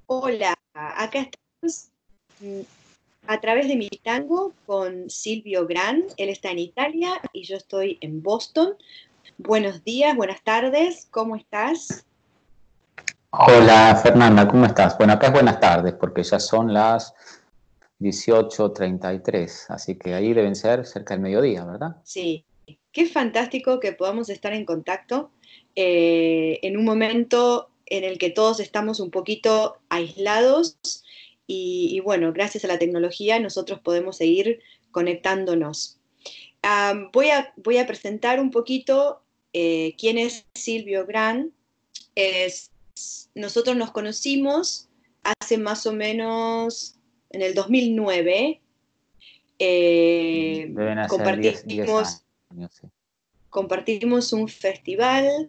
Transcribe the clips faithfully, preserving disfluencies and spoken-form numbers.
Hola, acá estamos mm, a través de mi tango con Silvio Gran. Él está en Italia y yo estoy en Boston. Buenos días, buenas tardes, ¿cómo estás? Hola Fernanda, ¿cómo estás? Bueno, acá es buenas tardes porque ya son las dieciocho treinta y tres, así que ahí deben ser cerca del mediodía, ¿verdad? Sí, qué fantástico que podamos estar en contacto eh, en un momento en el que todos estamos un poquito aislados y, y bueno, gracias a la tecnología nosotros podemos seguir conectándonos. Um, voy, a, voy, a, presentar un poquito eh, quién es Silvio Gran. Es, nosotros nos conocimos hace más o menos en el dos mil nueve. Eh, Deben ser diez, diez compartimos, años, sí. compartimos un festival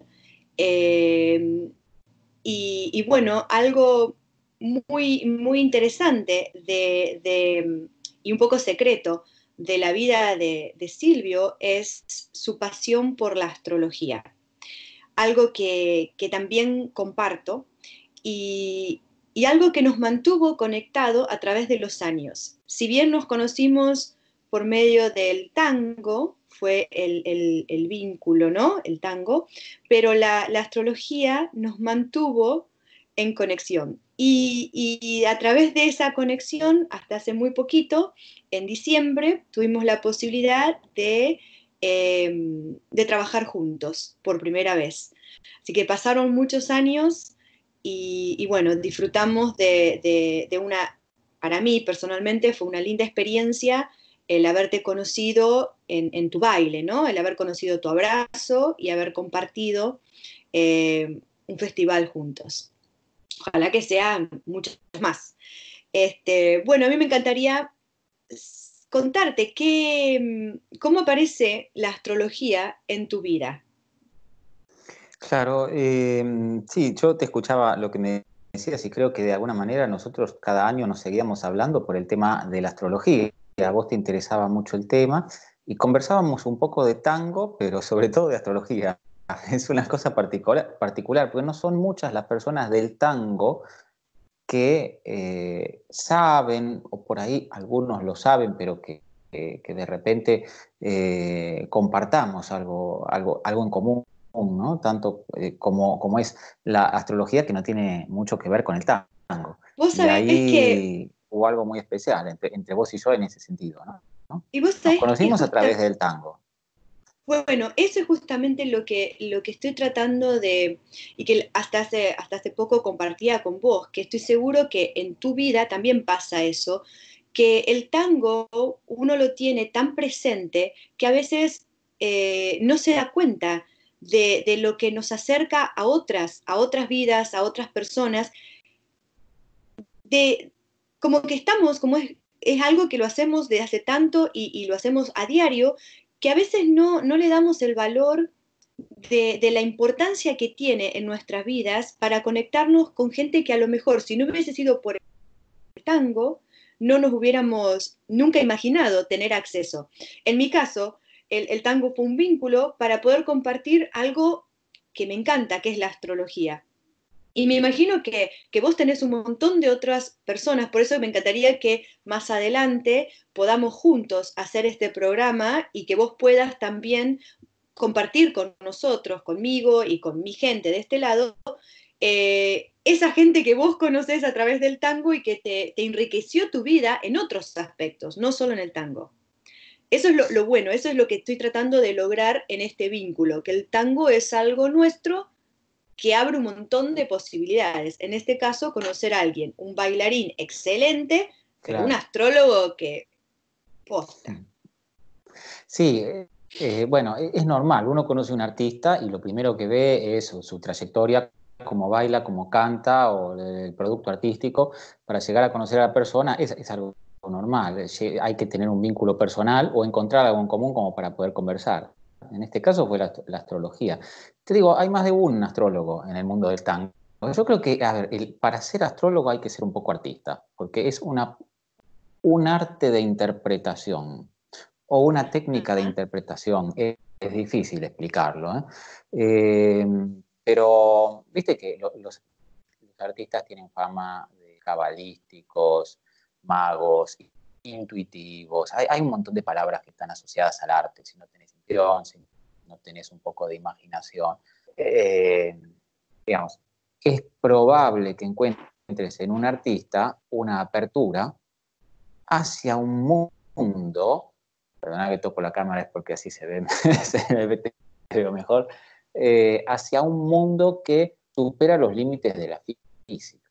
eh, y, y, bueno, algo muy, muy interesante de, de, y un poco secreto de la vida de, de Silvio es su pasión por la astrología, algo que, que también comparto y, y, algo que nos mantuvo conectado a través de los años. Si bien nos conocimos por medio del tango, fue el, el, el vínculo, ¿no? El tango, pero la, la astrología nos mantuvo en conexión. Y, y, a través de esa conexión, hasta hace muy poquito, en diciembre, tuvimos la posibilidad de, eh, de trabajar juntos por primera vez. Así que pasaron muchos años y, y bueno, disfrutamos de, de, de una, para mí personalmente fue una linda experiencia el haberte conocido en, en tu baile, ¿no? El haber conocido tu abrazo y haber compartido eh, un festival juntos. Ojalá que sean muchos más. Este, bueno, a mí me encantaría contarte qué, cómo aparece la astrología en tu vida. Claro, eh, sí, yo te escuchaba lo que me decías y creo que de alguna manera nosotros cada año nos seguíamos hablando por el tema de la astrología. A vos te interesaba mucho el tema y conversábamos un poco de tango, pero sobre todo de astrología. Es una cosa particular, particular porque no son muchas las personas del tango que eh, saben, o por ahí algunos lo saben, pero que, que, que de repente eh, compartamos algo, algo, algo en común, ¿no? Tanto eh, como, como es la astrología, que no tiene mucho que ver con el tango. Vos Y sabés que, ahí hubo algo muy especial entre, entre vos y yo en ese sentido, ¿no? ¿No? y vos Nos sabés que conocimos a través justa, del tango. bueno, eso es justamente lo que, lo que estoy tratando de, y que hasta hace, hasta hace poco compartía con vos, que estoy seguro que en tu vida también pasa eso, que el tango uno lo tiene tan presente que a veces eh, no se da cuenta de, de lo que nos acerca a otras, a otras vidas, a otras personas, de como que estamos, como es, es algo que lo hacemos de hace tanto y, y lo hacemos a diario, que a veces no, no le damos el valor de, de, la importancia que tiene en nuestras vidas para conectarnos con gente que a lo mejor si no hubiese sido por el tango, no nos hubiéramos nunca imaginado tener acceso. En mi caso, el, el tango fue un vínculo para poder compartir algo que me encanta, que es la astrología. Y me imagino que, que, vos tenés un montón de otras personas, por eso me encantaría que más adelante podamos juntos hacer este programa y que vos puedas también compartir con nosotros, conmigo y con mi gente de este lado, eh, esa gente que vos conoces a través del tango y que te, te enriqueció tu vida en otros aspectos, no solo en el tango. Eso es lo, lo, bueno, eso es lo que estoy tratando de lograr en este vínculo, que el tango es algo nuestro que abre un montón de posibilidades. En este caso, conocer a alguien, un bailarín excelente, pero un Claro. astrólogo que posta. Sí, eh, eh, bueno, e- es normal. Uno conoce a un artista y lo primero que ve es su, su trayectoria, cómo baila, cómo canta o el, producto artístico. Para llegar a conocer a la persona es, es algo normal. Es- hay que tener un vínculo personal o encontrar algo en común como para poder conversar. En este caso fue la, la astrología. Te digo, hay más de un astrólogo en el mundo del tango. Yo creo que, a ver, el- para ser astrólogo hay que ser un poco artista, porque es una, un arte de interpretación o una técnica de Ajá. interpretación. Es, es difícil explicarlo, ¿eh? Eh, pero viste que lo, los, los, artistas tienen fama cabalísticos, magos, intuitivos. Hay, hay un montón de palabras que están asociadas al arte. Si no tenés intuición, si no tenés un poco de imaginación. Eh, digamos, es probable que encuentres en un artista una apertura hacia un mundo, perdona que toco la cámara, es porque así se ve, se ve te veo mejor, eh, hacia un mundo que supera los límites de la física.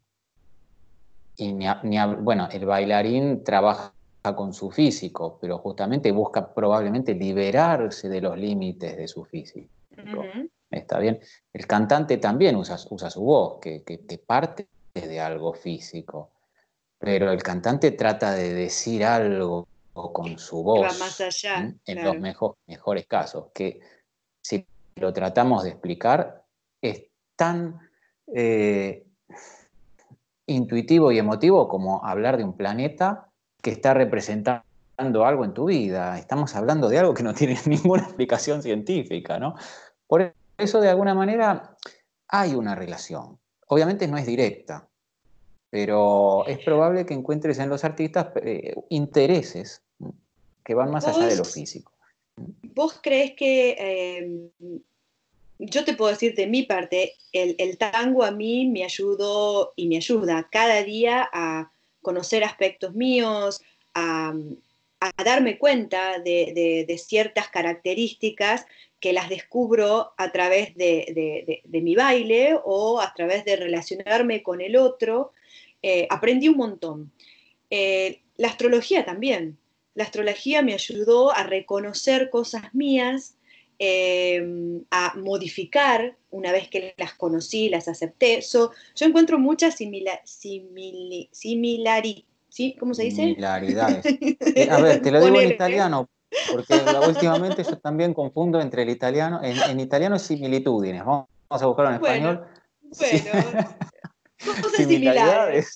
Y ni a, ni a, bueno, el bailarín trabaja con su físico, pero justamente busca probablemente liberarse de los límites de su físico. Uh-huh. ¿Está bien? El cantante también usa, usa su voz, que, que, que parte de algo físico, pero el cantante trata de decir algo con su voz. Va más allá, ¿m? En claro. los mejor, mejores casos, que si lo tratamos de explicar, es tan eh, intuitivo y emotivo como hablar de un planeta que está representando algo en tu vida. Estamos hablando de algo que no tiene ninguna explicación científica, ¿no? Por eso, de alguna manera, hay una relación. Obviamente no es directa, pero es probable que encuentres en los artistas eh, intereses que van más allá de lo físico. ¿Vos crees que, eh, yo te puedo decir de mi parte, el, el tango a mí me ayudó y me ayuda cada día a conocer aspectos míos, a, a darme cuenta de, de, de ciertas características que las descubro a través de, de, de, de mi baile o a través de relacionarme con el otro. Eh, aprendí un montón. Eh, la astrología también. La astrología me ayudó a reconocer cosas mías, eh, a modificar una vez que las conocí, las acepté. So, yo encuentro muchas simila, simili, similari, ¿sí? ¿Cómo se dice? Similaridades. Eh, a ver, te lo digo en italiano, porque últimamente yo también confundo entre el italiano, en, en italiano similitudes. Vamos a buscarlo en bueno, español. Bueno, cosas Similaridades. Similares.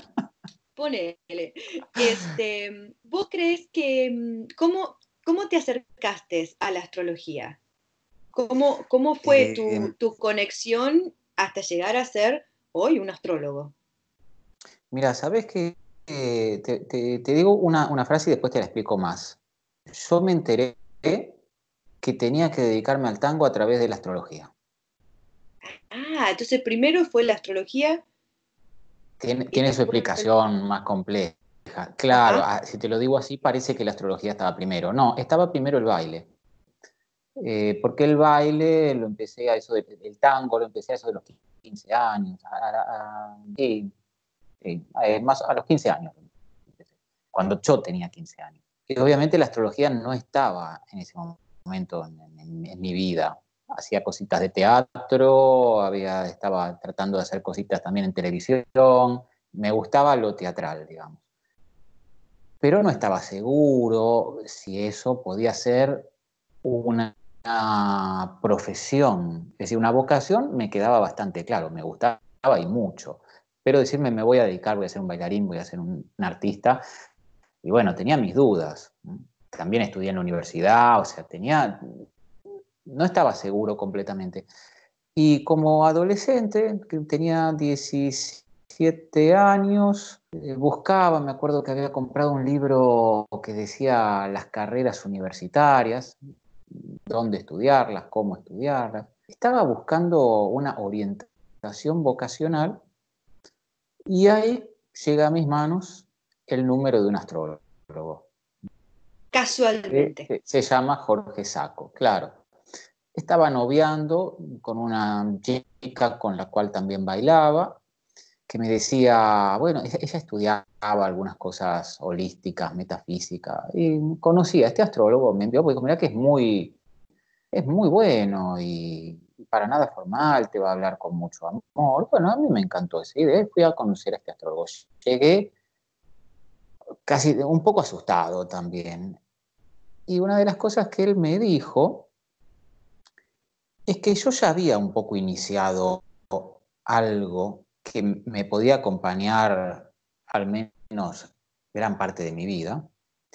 Ponele. Este, ¿vos crees que, cómo, cómo te acercaste a la astrología? ¿Cómo, cómo fue Eh, tu, tu conexión hasta llegar a ser hoy un astrólogo? Mira, ¿sabés qué? Eh, te, te, te digo una, una frase y después te la explico más. Yo me enteré que tenía que dedicarme al tango a través de la astrología. Ah, entonces primero fue la astrología. Tiene, Y tiene su después... explicación más compleja. Claro, Ajá. si te lo digo así, parece que la astrología estaba primero. No, estaba primero el baile. Eh, porque el baile lo empecé a eso, de, el tango lo empecé a eso de los quince años. A, a, a, sí, sí, a, más a los quince años. Cuando yo tenía quince años. Y obviamente la astrología no estaba en ese momento en, en, en mi vida. Hacía cositas de teatro, había, estaba tratando de hacer cositas también en televisión, me gustaba lo teatral, digamos. Pero no estaba seguro si eso podía ser una, una profesión, es decir, una vocación me quedaba bastante claro, me gustaba y mucho. Pero decirme me voy a dedicar, voy a ser un bailarín, voy a ser un, un artista, y bueno, tenía mis dudas. También estudié en la universidad, o sea, tenía, no estaba seguro completamente. Y como adolescente, que tenía diecisiete años, eh, buscaba, me acuerdo que había comprado un libro que decía las carreras universitarias, dónde estudiarlas, cómo estudiarlas. Estaba buscando una orientación vocacional y ahí llega a mis manos el número de un astrólogo. Casualmente. Que se llama Jorge Sacco, claro. Estaba noviando con una chica con la cual también bailaba, que me decía, bueno, ella estudiaba algunas cosas holísticas, metafísicas, y conocía a este astrólogo, me envió, porque dijo, mira que es muy, es muy bueno y para nada formal, te va a hablar con mucho amor. Bueno, a mí me encantó esa idea, fui a conocer a este astrólogo. Llegué casi un poco asustado también. Y una de las cosas que él me dijo es que yo ya había un poco iniciado algo que me podía acompañar al menos gran parte de mi vida,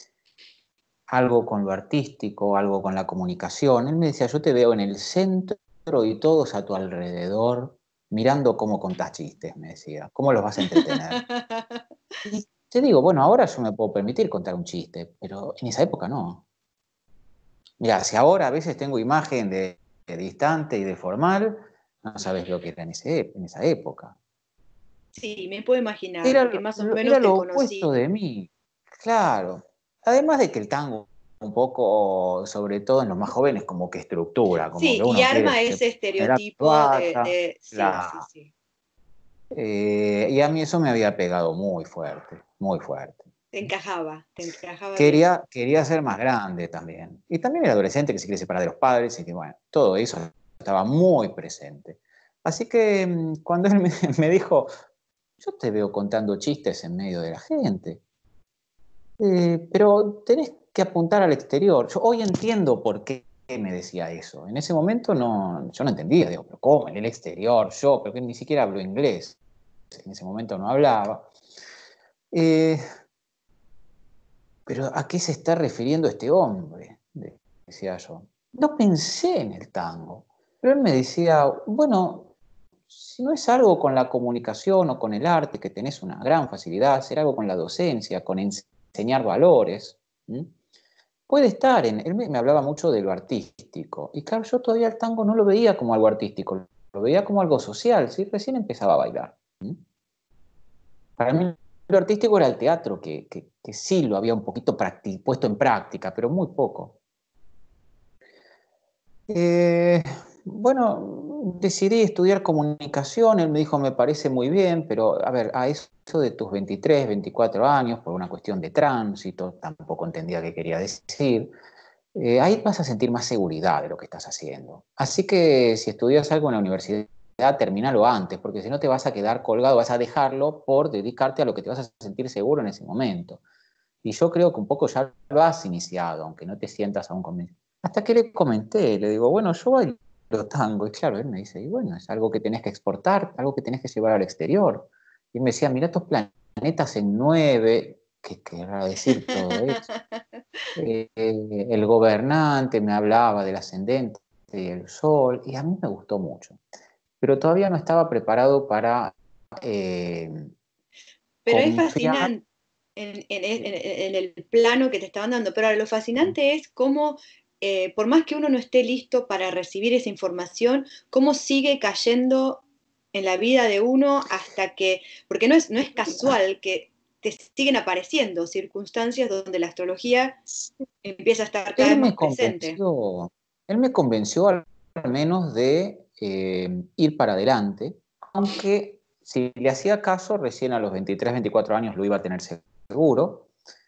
algo con lo artístico, algo con la comunicación. Él me decía, yo te veo en el centro y todos a tu alrededor mirando cómo contás chistes, me decía, cómo los vas a entretener. Y te digo, bueno, ahora yo me puedo permitir contar un chiste, pero en esa época no. Mira, si ahora a veces tengo imagen de, de distante y de formal, no sabes lo que era en, ese, en esa época. Sí, me puedo imaginar, porque Era, más o lo- menos era te lo conocí. opuesto de mí, claro. Además de que el tango, un poco, sobre todo en los más jóvenes, como que estructura, como Sí, que y uno arma quiere ese poner a estereotipo de, bata, de... Sí, sí, la, sí. eh, y a mí eso me había pegado muy fuerte, muy fuerte. Te encajaba, te encajaba bien. Quería, quería ser más grande también. Y también el adolescente que se quiere separar de los padres y que, bueno, todo eso estaba muy presente. Así que mm, cuando él me, me dijo, yo te veo contando chistes en medio de la gente, eh, pero tenés que apuntar al exterior. Yo hoy entiendo por qué me decía eso. En ese momento no, yo no entendía, digo, pero ¿cómo? En el exterior, yo, pero que ni siquiera hablo inglés. En ese momento no hablaba. Eh, pero ¿a qué se está refiriendo este hombre? Decía yo. No pensé en el tango. Pero él me decía, bueno, si no es algo con la comunicación o con el arte, que tenés una gran facilidad, será algo con la docencia, con enseñar valores. ¿Mm? Puede estar en. Él me, me hablaba mucho de lo artístico. Y claro, yo todavía el tango no lo veía como algo artístico, lo veía como algo social, ¿sí? Recién empezaba a bailar. ¿Mm? Para mí lo artístico era el teatro, que, que, que sí lo había un poquito puesto en práctica, pero muy poco. Eh, bueno, decidí estudiar comunicación, él me dijo, me parece muy bien, pero a ver, a eso de tus veintitrés, veinticuatro años, por una cuestión de tránsito, tampoco entendía qué quería decir, eh, ahí vas a sentir más seguridad de lo que estás haciendo. Así que si estudias algo en la universidad, termínalo antes, porque si no te vas a quedar colgado, vas a dejarlo por dedicarte a lo que te vas a sentir seguro en ese momento. Y yo creo que un poco ya lo has iniciado, aunque no te sientas aún convencido. Hasta que le comenté, le digo, bueno, yo bailo tango. Y claro, él me dice, y bueno, es algo que tenés que exportar, algo que tenés que llevar al exterior. Y me decía, mira estos planetas en nueve, ¿qué querrá decir todo eso? Eh, el gobernante me hablaba del ascendente y el sol, y a mí me gustó mucho. Pero todavía no estaba preparado para eh, Pero es confiar. fascinante en, en- en- en el plano que te estaban dando. Pero ahora lo fascinante es cómo, eh, por más que uno no esté listo para recibir esa información, cómo sigue cayendo en la vida de uno hasta que, porque no es, no es casual que te siguen apareciendo circunstancias donde la astrología empieza a estar cada Él vez más me presente. convenció, él me convenció al menos de eh, ir para adelante, aunque si le hacía caso, recién a los veintitrés, veinticuatro años lo iba a tener seguro,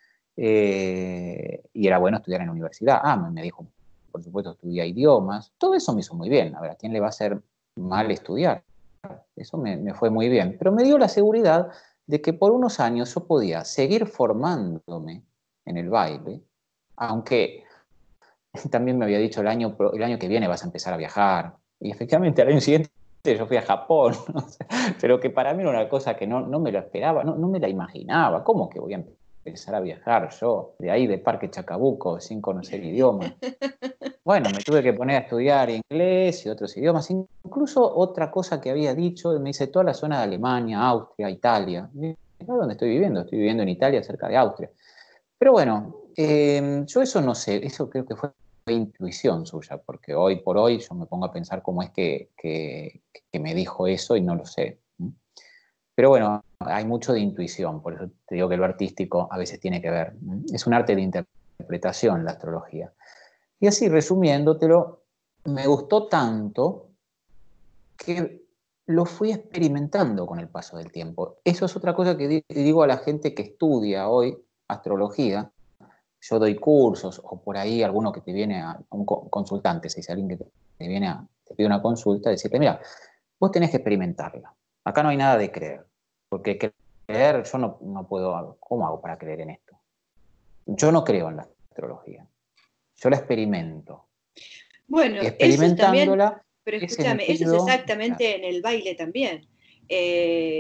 eh, y era bueno estudiar en la universidad. Ah, me, me dijo, por supuesto, estudia idiomas, todo eso me hizo muy bien. A ver, ¿a quién le va a hacer mal estudiar? Eso me, me fue muy bien, pero me dio la seguridad de que por unos años yo podía seguir formándome en el baile, aunque también me había dicho el año, el año que viene vas a empezar a viajar. Y efectivamente al año siguiente yo fui a Japón, ¿no? Pero que para mí era una cosa que no, no me lo esperaba, no, no me la imaginaba. ¿Cómo que voy a empezar a viajar yo de ahí, de Parque Chacabuco, sin conocer idioma? Bueno, me tuve que poner a estudiar inglés y otros idiomas. Incluso otra cosa que había dicho, me dice toda la zona de Alemania, Austria, Italia. Mirá dónde estoy viviendo, estoy viviendo en Italia, cerca de Austria. Pero bueno, eh, yo eso no sé, eso creo que fue intuición suya, porque hoy por hoy yo me pongo a pensar cómo es que, que, que me dijo eso y no lo sé. Pero bueno, hay mucho de intuición, por eso te digo que lo artístico a veces tiene que ver. Es un arte de interpretación la astrología. Y así, resumiéndotelo, me gustó tanto que lo fui experimentando con el paso del tiempo. Eso es otra cosa que digo a la gente que estudia hoy astrología. Yo doy cursos o por ahí alguno que te viene a, un consultante, si es alguien que te viene a, te pide una consulta, decirle, mira, vos tenés que experimentarla. Acá no hay nada de creer, porque creer, yo no, no puedo, ¿cómo hago para creer en esto? Yo no creo en la astrología, yo la experimento. Bueno, Y eso es también, experimentándola, pero ese escúchame, eso es miedo, exactamente en el baile también. Eh,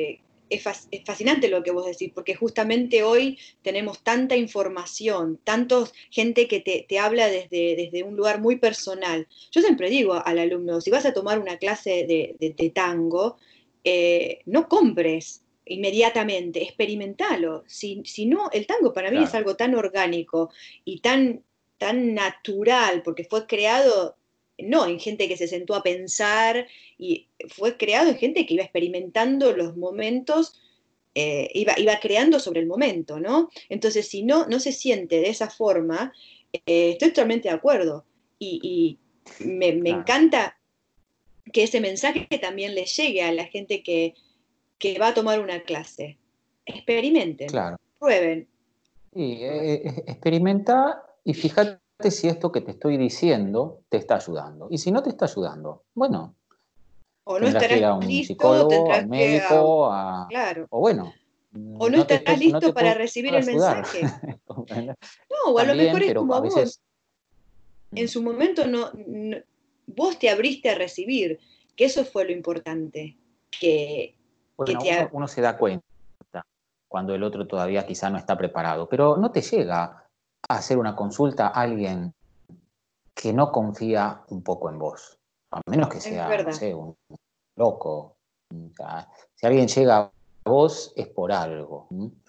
es, es fascinante lo que vos decís, porque justamente hoy tenemos tanta información, tanta gente que te, te habla desde, desde un lugar muy personal. Yo siempre digo al alumno, si vas a tomar una clase de, de, de tango, eh, no compres inmediatamente, experimentalo. Si, si no, el tango para mí es Claro, algo tan orgánico y tan, tan natural, porque fue creado no en gente que se sentó a pensar, y fue creado en gente que iba experimentando los momentos, eh, iba, iba creando sobre el momento, ¿no? Entonces, si no, no se siente de esa forma, eh, estoy totalmente de acuerdo. Y, y me, me claro, encanta que ese mensaje también le llegue a la gente que, que va a tomar una clase. Experimenten, claro. prueben. Y eh, eh, experimenta y fíjate si esto que te estoy diciendo te está ayudando. Y si no te está ayudando, bueno, O no tendrás que ir estarás a un listo, psicólogo, a tendrás un que, a- médico, a, claro, o bueno, o no no te estarás estoy, no listo te para puedo recibir el ayudar. mensaje. No, o a lo mejor También, es pero como a a vos. veces, En su momento no, no, vos te abriste a recibir, que eso fue lo importante, que, que bueno, uno, te... uno se da cuenta cuando el otro todavía quizá no está preparado, pero no te llega a hacer una consulta a alguien que no confía un poco en vos, a menos que Es sea, no verdad. sé, un loco. O sea, si alguien llega a vos es por algo.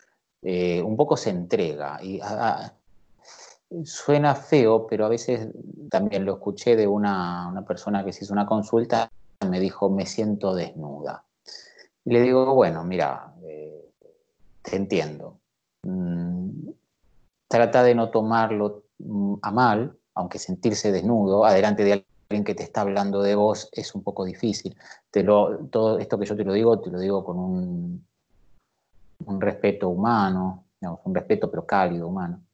Eh, un poco se entrega. Y a, a, suena feo, pero a veces también lo escuché de una, una persona que se hizo una consulta y me dijo, me siento desnuda. Y le digo, bueno, mira, eh, te entiendo. Mm, trata de no tomarlo mm, a mal, aunque sentirse desnudo, adelante de alguien que te está hablando de vos es un poco difícil. Te lo, todo esto que yo te lo digo, te lo digo con un, un respeto humano, digamos, un respeto pero cálido, humano.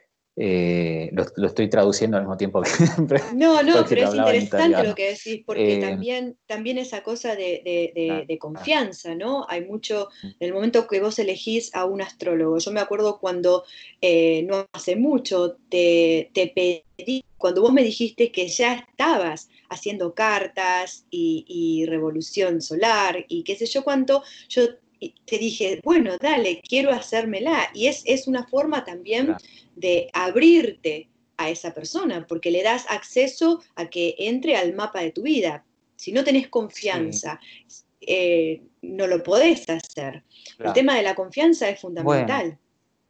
Eh, lo, lo, estoy traduciendo al mismo tiempo que, No, no, porque pero lo es hablaba en interesante lo italiano. que decís, porque Eh, también, también esa cosa de, de, de, claro, de confianza, ¿no? Hay mucho, en el momento que vos elegís a un astrólogo, yo me acuerdo cuando, eh, no hace mucho, te, te pedí, cuando vos me dijiste que ya estabas haciendo cartas y, y revolución solar y qué sé yo cuánto, yo te dije, bueno, dale, quiero hacérmela. Y es, es una forma también claro. de abrirte a esa persona, porque le das acceso a que entre al mapa de tu vida. Si no tenés Sí, confianza, eh, no lo podés hacer. El claro. tema de la confianza es Bueno, fundamental.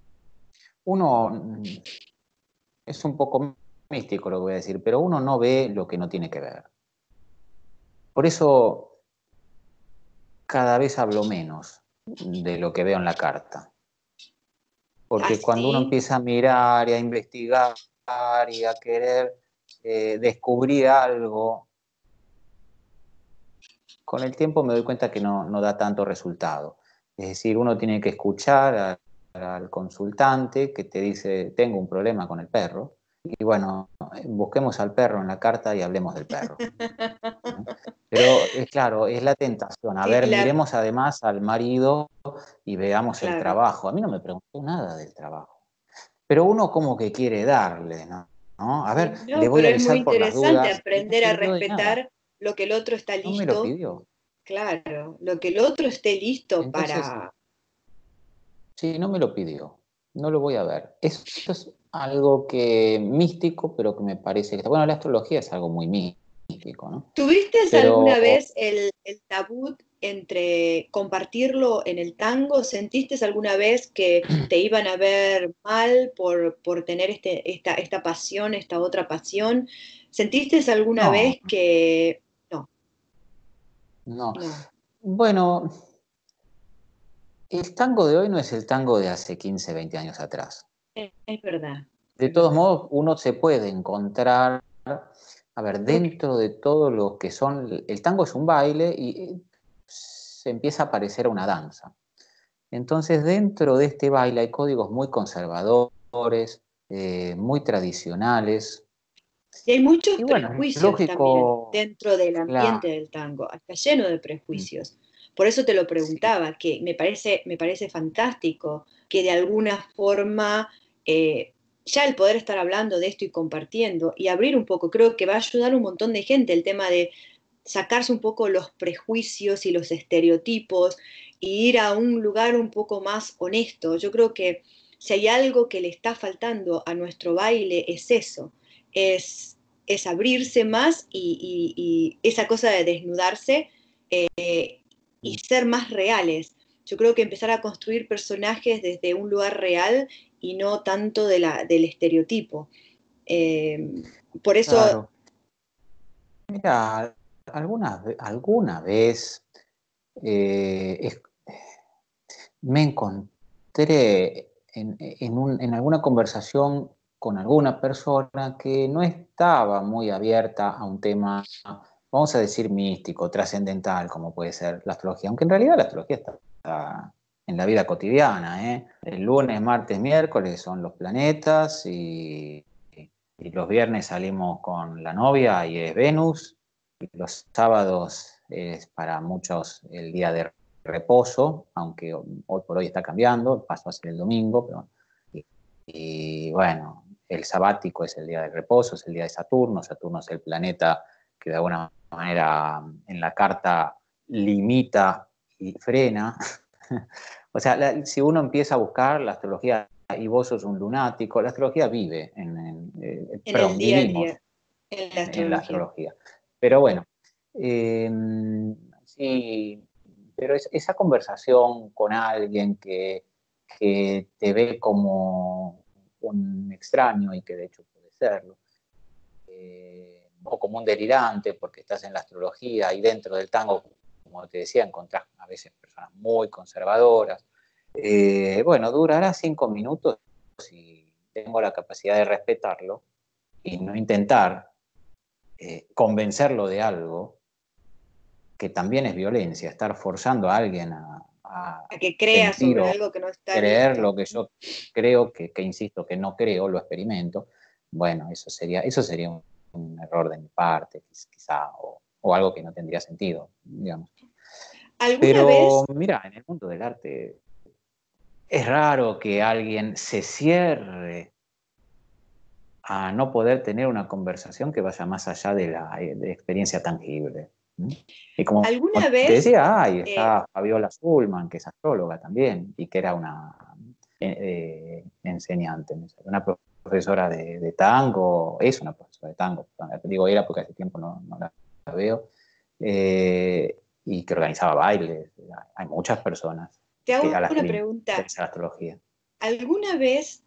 uno mm, es un poco místico lo que voy a decir, pero uno no ve lo que no tiene que ver. Por eso cada vez hablo menos de lo que veo en la carta. Porque cuando uno Así, empieza a mirar y a investigar y a querer eh, descubrir algo, con el tiempo me doy cuenta que no, no da tanto resultado. Es decir, uno tiene que escuchar a, al consultante que te dice, tengo un problema con el perro, y bueno, busquemos al perro en la carta y hablemos del perro. ¿No? Pero es claro, es la tentación. A ver, la, miremos además al marido y veamos el claro. trabajo. A mí no me preguntó nada del trabajo, pero uno como que quiere darle, ¿no? ¿No? A ver, le No, voy pero a es muy avisar por las interesante dudas y no aprender a sirvió de nada. respetar lo que el otro está No me lo listo, pidió. claro, lo que el otro esté listo Entonces, para... sí, no me lo pidió. No lo voy a ver. Esto es algo que místico, pero que me parece que está. Bueno, la astrología es algo muy místico, ¿no? ¿Tuviste Pero alguna vez el, el tabú entre compartirlo en el tango? ¿Sentiste alguna vez que te iban a ver mal por, por tener este, esta, esta pasión, esta otra pasión? ¿Sentiste alguna no, vez que... No, no. no, Bueno, el tango de hoy no es el tango de hace quince, veinte años atrás. es, es verdad, De es todos verdad. modos, uno se puede encontrar, a ver, Porque, dentro de todo lo que son, el tango es un baile y se empieza a parecer a una danza. Entonces, dentro de este baile hay códigos muy conservadores, eh, muy tradicionales, y hay muchos y bueno, es prejuicios también lógico, dentro del ambiente claro, del tango, está lleno de prejuicios. Por eso te lo sí, preguntaba, que me parece, me parece fantástico que de alguna forma eh, ya el poder estar hablando de esto y compartiendo y abrir un poco, creo que va a ayudar a un montón de gente el tema de sacarse un poco los prejuicios y los estereotipos y ir a un lugar un poco más honesto. Yo creo que si hay algo que le está faltando a nuestro baile es eso, es, es abrirse más y, y, y esa cosa de desnudarse eh, y ser más reales. Yo creo que empezar a construir personajes desde un lugar real y no tanto de la, del estereotipo. Eh, por eso... Claro. Mira, alguna, ve- alguna vez eh, es- me encontré en, en un- en alguna conversación con alguna persona que no estaba muy abierta a un tema, vamos a decir, místico, trascendental, como puede ser la astrología, aunque en realidad la astrología está, está en la vida cotidiana, ¿eh? El lunes, martes, miércoles son los planetas y, y los viernes salimos con la novia y es Venus, y los sábados es para muchos el día de reposo, aunque hoy por hoy está cambiando, pasó a ser el domingo, pero, y, y bueno, el sabático es el día del reposo, es el día de Saturno, Saturno es el planeta que de alguna manera en la carta limita y frena. O sea, la, si uno empieza a buscar la astrología y vos sos un lunático, la astrología vive, en, en eh, en el perdón, día a vivimos día, en la en la astrología. astrología. Pero bueno, eh, sí, pero es, esa conversación con alguien que, que te ve como un extraño y que de hecho puede serlo, eh, o como un delirante porque estás en la astrología y dentro del tango, como te decía, encontrás a veces personas muy conservadoras. Eh, bueno, durará cinco minutos si tengo la capacidad de respetarlo y no intentar eh, convencerlo de algo, que también es violencia, estar forzando a alguien a, a A que crea sentir sobre o algo que no está creer visto. lo que yo creo, que, que insisto, que no creo, lo experimento, bueno, eso sería, eso sería un, un error de mi parte, quizá, o, o algo que no tendría sentido, digamos. ¿Alguna Pero vez, mira, en el mundo del arte es raro que alguien se cierre a no poder tener una conversación que vaya más allá de la de experiencia tangible. ¿Mm? Y como alguna te vez, decía, ahí eh, está Fabiola Schulman, que es astróloga también, y que era una eh, eh, enseñante, una profesora de, de, tango, es una profesora de tango, digo era porque hace tiempo no, no la veo, eh, y que organizaba bailes. Hay muchas personas te que, a hago las que una le pregunta. interesa la astrología. ¿Alguna vez,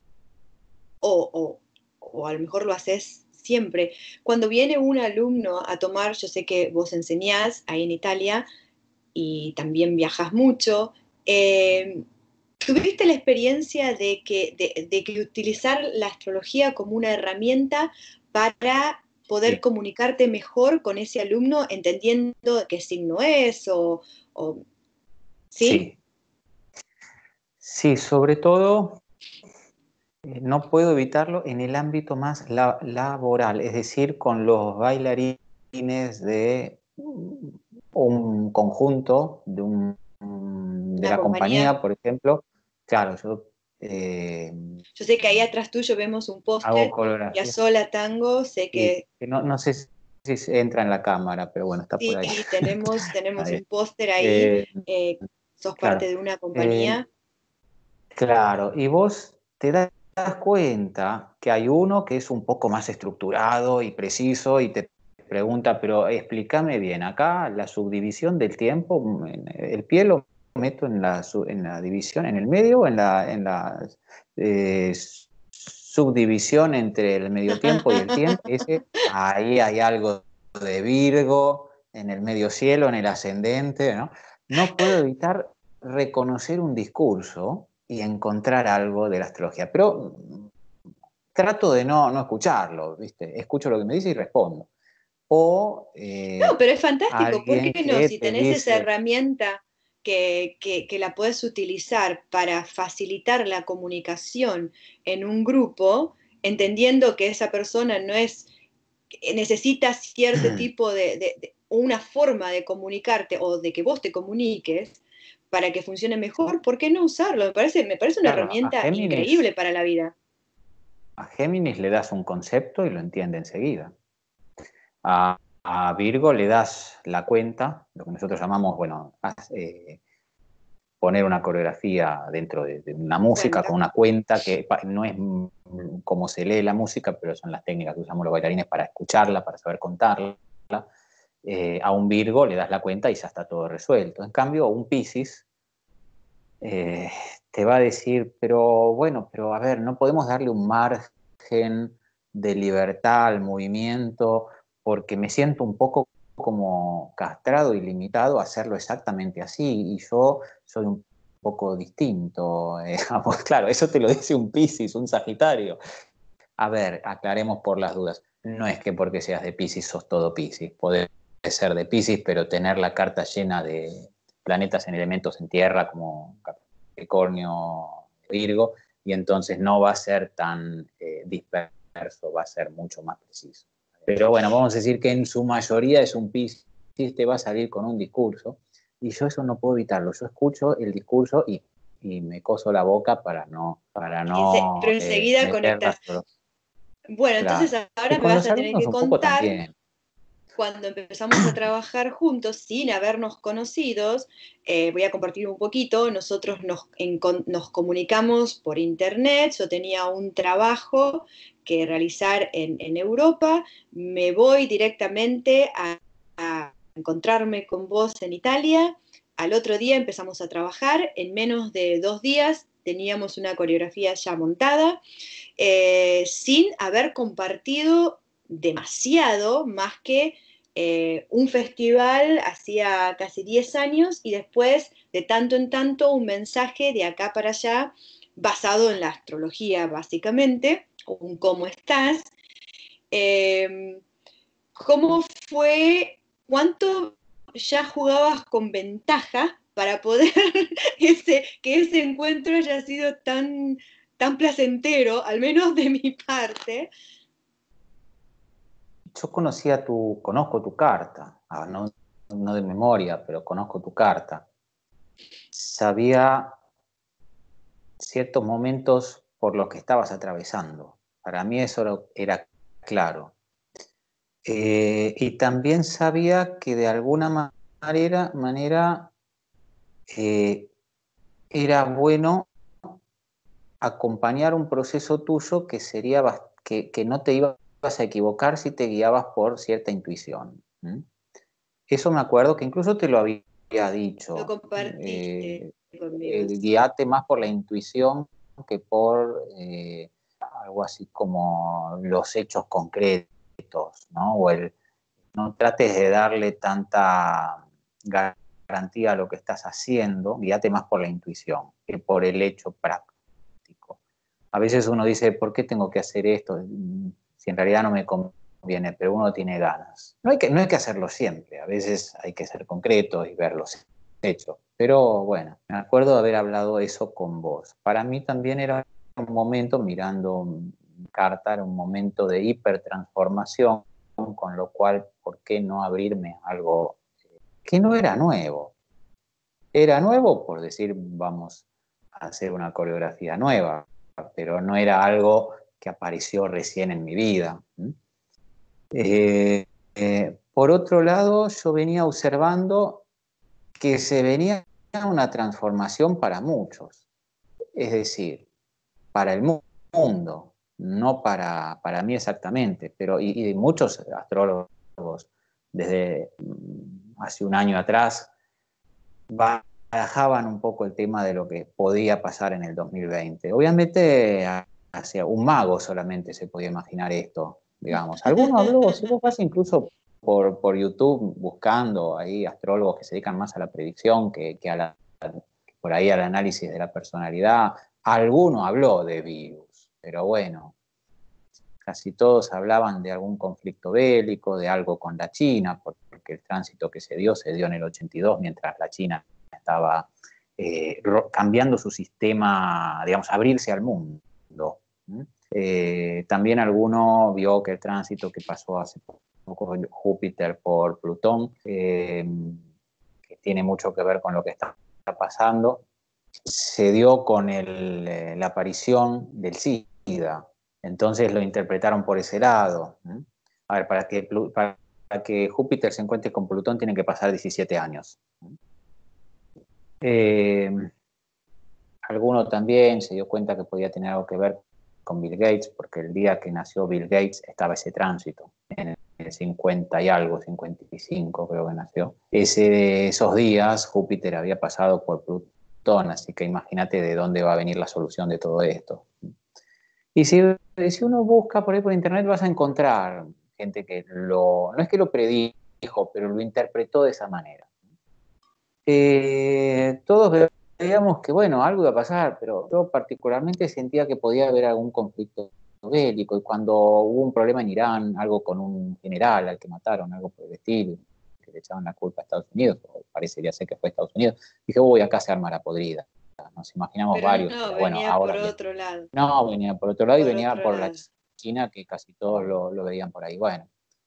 o, o, o a lo mejor lo haces siempre, cuando viene un alumno a tomar, yo sé que vos enseñás ahí en Italia y también viajas mucho, eh, ¿tuviste la experiencia de que, de, de que utilizar la astrología como una herramienta para poder Sí, comunicarte mejor con ese alumno, entendiendo qué signo es o, o ¿sí? sí, sí, sobre todo eh, no puedo evitarlo en el ámbito más la, laboral, es decir, con los bailarines de un conjunto, de, un, de Una la compañía. compañía, por ejemplo. Claro, yo eh, Yo sé que ahí atrás tuyo vemos un hago póster, coreografía Piazzolla Tango, sé y que que no, no sé si se entra en la cámara, pero bueno, está por ahí. sí, tenemos, tenemos Ahí. un póster ahí, Eh, eh, sos parte claro. de una Eh, compañía. Claro, y vos te das cuenta que hay uno que es un poco más estructurado y preciso y te pregunta, pero explícame bien, acá la subdivisión del tiempo, el pie lo meto en la, en la división, en el medio o en la, en la eh, subdivisión entre el medio tiempo y el tiempo. Ese, ahí hay algo de Virgo, en el medio cielo, en el ascendente, ¿no? No puedo evitar reconocer un discurso y encontrar algo de la astrología, pero trato de no, no escucharlo, ¿viste? Escucho lo que me dice y respondo. O No, eh, pero es fantástico, ¿por alguien qué no? que Si te tenés esa dice, herramienta que, que, que la puedes utilizar para facilitar la comunicación en un grupo, entendiendo que esa persona no es, necesita cierto tipo de, de, de una forma de comunicarte o de que vos te comuniques para que funcione mejor, ¿por qué no usarlo? Me parece, me parece una claro, a herramienta Géminis, increíble para la vida. a Géminis le das un concepto y lo entiende enseguida. A, a Virgo le das la cuenta, lo que nosotros llamamos, bueno, eh, poner una coreografía dentro de, de una música, Cuenta. con una cuenta, que no es como se lee la música, pero son las técnicas que usamos los bailarines para escucharla, para saber contarla. Eh, a un Virgo le das la cuenta y ya está todo resuelto. En cambio, un Piscis eh, te va a decir, pero bueno, pero a ver, no podemos darle un margen de libertad al movimiento, porque me siento un poco como castrado y limitado a hacerlo exactamente así, y yo soy un poco distinto. Eh, claro, eso te lo dice un Piscis, un Sagitario. A ver, aclaremos por las dudas. No es que porque seas de Piscis sos todo Piscis. Podés ser de Piscis, pero tener la carta llena de planetas en elementos en tierra como Capricornio, Virgo, y entonces no va a ser tan eh, disperso, va a ser mucho más preciso. Pero bueno, vamos a decir que en su mayoría es un Piscis, te va a salir con un discurso, y yo eso no puedo evitarlo. Yo escucho el discurso y, y me coso la boca para no, para Ense- no pero eh, enseguida meter la conectas. astrología. Bueno, entonces Claro. Y ahora me con vas los a tener alumnos que un poco contar también. cuando empezamos a trabajar juntos sin habernos conocidos. Eh, voy a compartir un poquito. Nosotros nos, en, nos comunicamos por internet. Yo tenía un trabajo que realizar en, en Europa. Me voy directamente a, a encontrarme con vos en Italia. Al otro día empezamos a trabajar. En menos de dos días teníamos una coreografía ya montada, eh, sin haber compartido demasiado, más que eh, un festival hacía casi diez años y después de tanto en tanto un mensaje de acá para allá basado en la astrología básicamente, un cómo estás. Eh, ¿Cómo fue, cuánto ya jugabas con ventaja para poder ese, que ese encuentro haya sido tan, tan placentero, al menos de mi parte? Yo conocía tu, conozco tu carta, ah, no, no de memoria, pero conozco tu carta. Sabía ciertos momentos por los que estabas atravesando. Para mí eso era claro. Eh, y también sabía que de alguna manera, manera eh, era bueno acompañar un proceso tuyo que, sería, que, que no te ibas a equivocar si te guiabas por cierta intuición. ¿Mm? Eso me acuerdo que incluso te lo había Lo dicho. compartiste Eh, conmigo, eh, sí. guíate más por la intuición que por eh, algo así como los hechos concretos, ¿no? O el, no trates de darle tanta garantía a lo que estás haciendo, guíate más por la intuición que por el hecho práctico. A veces uno dice, ¿por qué tengo que hacer esto? Si en realidad no me conviene, pero uno tiene ganas. No hay que, no hay que hacerlo siempre, a veces hay que ser concretos y ver los hechos. Pero bueno, me acuerdo de haber hablado eso con vos. Para mí también era un momento, mirando mi carta, era un momento de hipertransformación, con lo cual, ¿por qué no abrirme a algo que no era nuevo? Era nuevo por decir, vamos a hacer una coreografía nueva, pero no era algo que apareció recién en mi vida. Eh, eh, por otro lado, yo venía observando que se venía una transformación para muchos, es decir, para el mundo, no para, para mí exactamente, pero y, y muchos astrólogos desde hace un año atrás barajaban un poco el tema de lo que podía pasar en el dos mil veinte. Obviamente, hacia un mago solamente se podía imaginar esto, digamos. Alguno habló, si vos vas incluso por, por YouTube buscando ahí astrólogos que se dedican más a la predicción que, que a la, por ahí al análisis de la personalidad, alguno habló de virus, pero bueno, casi todos hablaban de algún conflicto bélico, de algo con la China, porque el tránsito que se dio se dio en el ochenta y dos, mientras la China estaba eh, cambiando su sistema, digamos, abrirse al mundo. Eh, también alguno vio que el tránsito que pasó hace poco Júpiter por Plutón, eh, que tiene mucho que ver con lo que está pasando, se dio con el, eh, la aparición del SIDA. Entonces lo interpretaron por ese lado. A ver, para que, para que Júpiter se encuentre con Plutón tienen que pasar diecisiete años. Eh, alguno también se dio cuenta que podía tener algo que ver con Bill Gates, porque el día que nació Bill Gates estaba ese tránsito, en el cincuenta y algo, cincuenta y cinco creo que nació. Ese, esos días Júpiter había pasado por Plutón, así que imagínate de dónde va a venir la solución de todo esto. Y si, si uno busca por ahí por internet vas a encontrar gente que lo, no es que lo predijo, pero lo interpretó de esa manera. Eh, todos veíamos que, bueno, algo iba a pasar, pero yo particularmente sentía que podía haber algún conflicto bélico, y cuando hubo un problema en Irán, algo con un general al que mataron, algo por el estilo, que le echaban la culpa a Estados Unidos, o parecería ser que fue Estados Unidos, dije, uy, acá se arma la podrida. Nos imaginamos Pero varios, no, pero bueno, venía por ahora bien. otro lado. No, venía por otro lado y Por venía otro por la lado. China, que casi todos lo, lo veían por ahí. Bueno,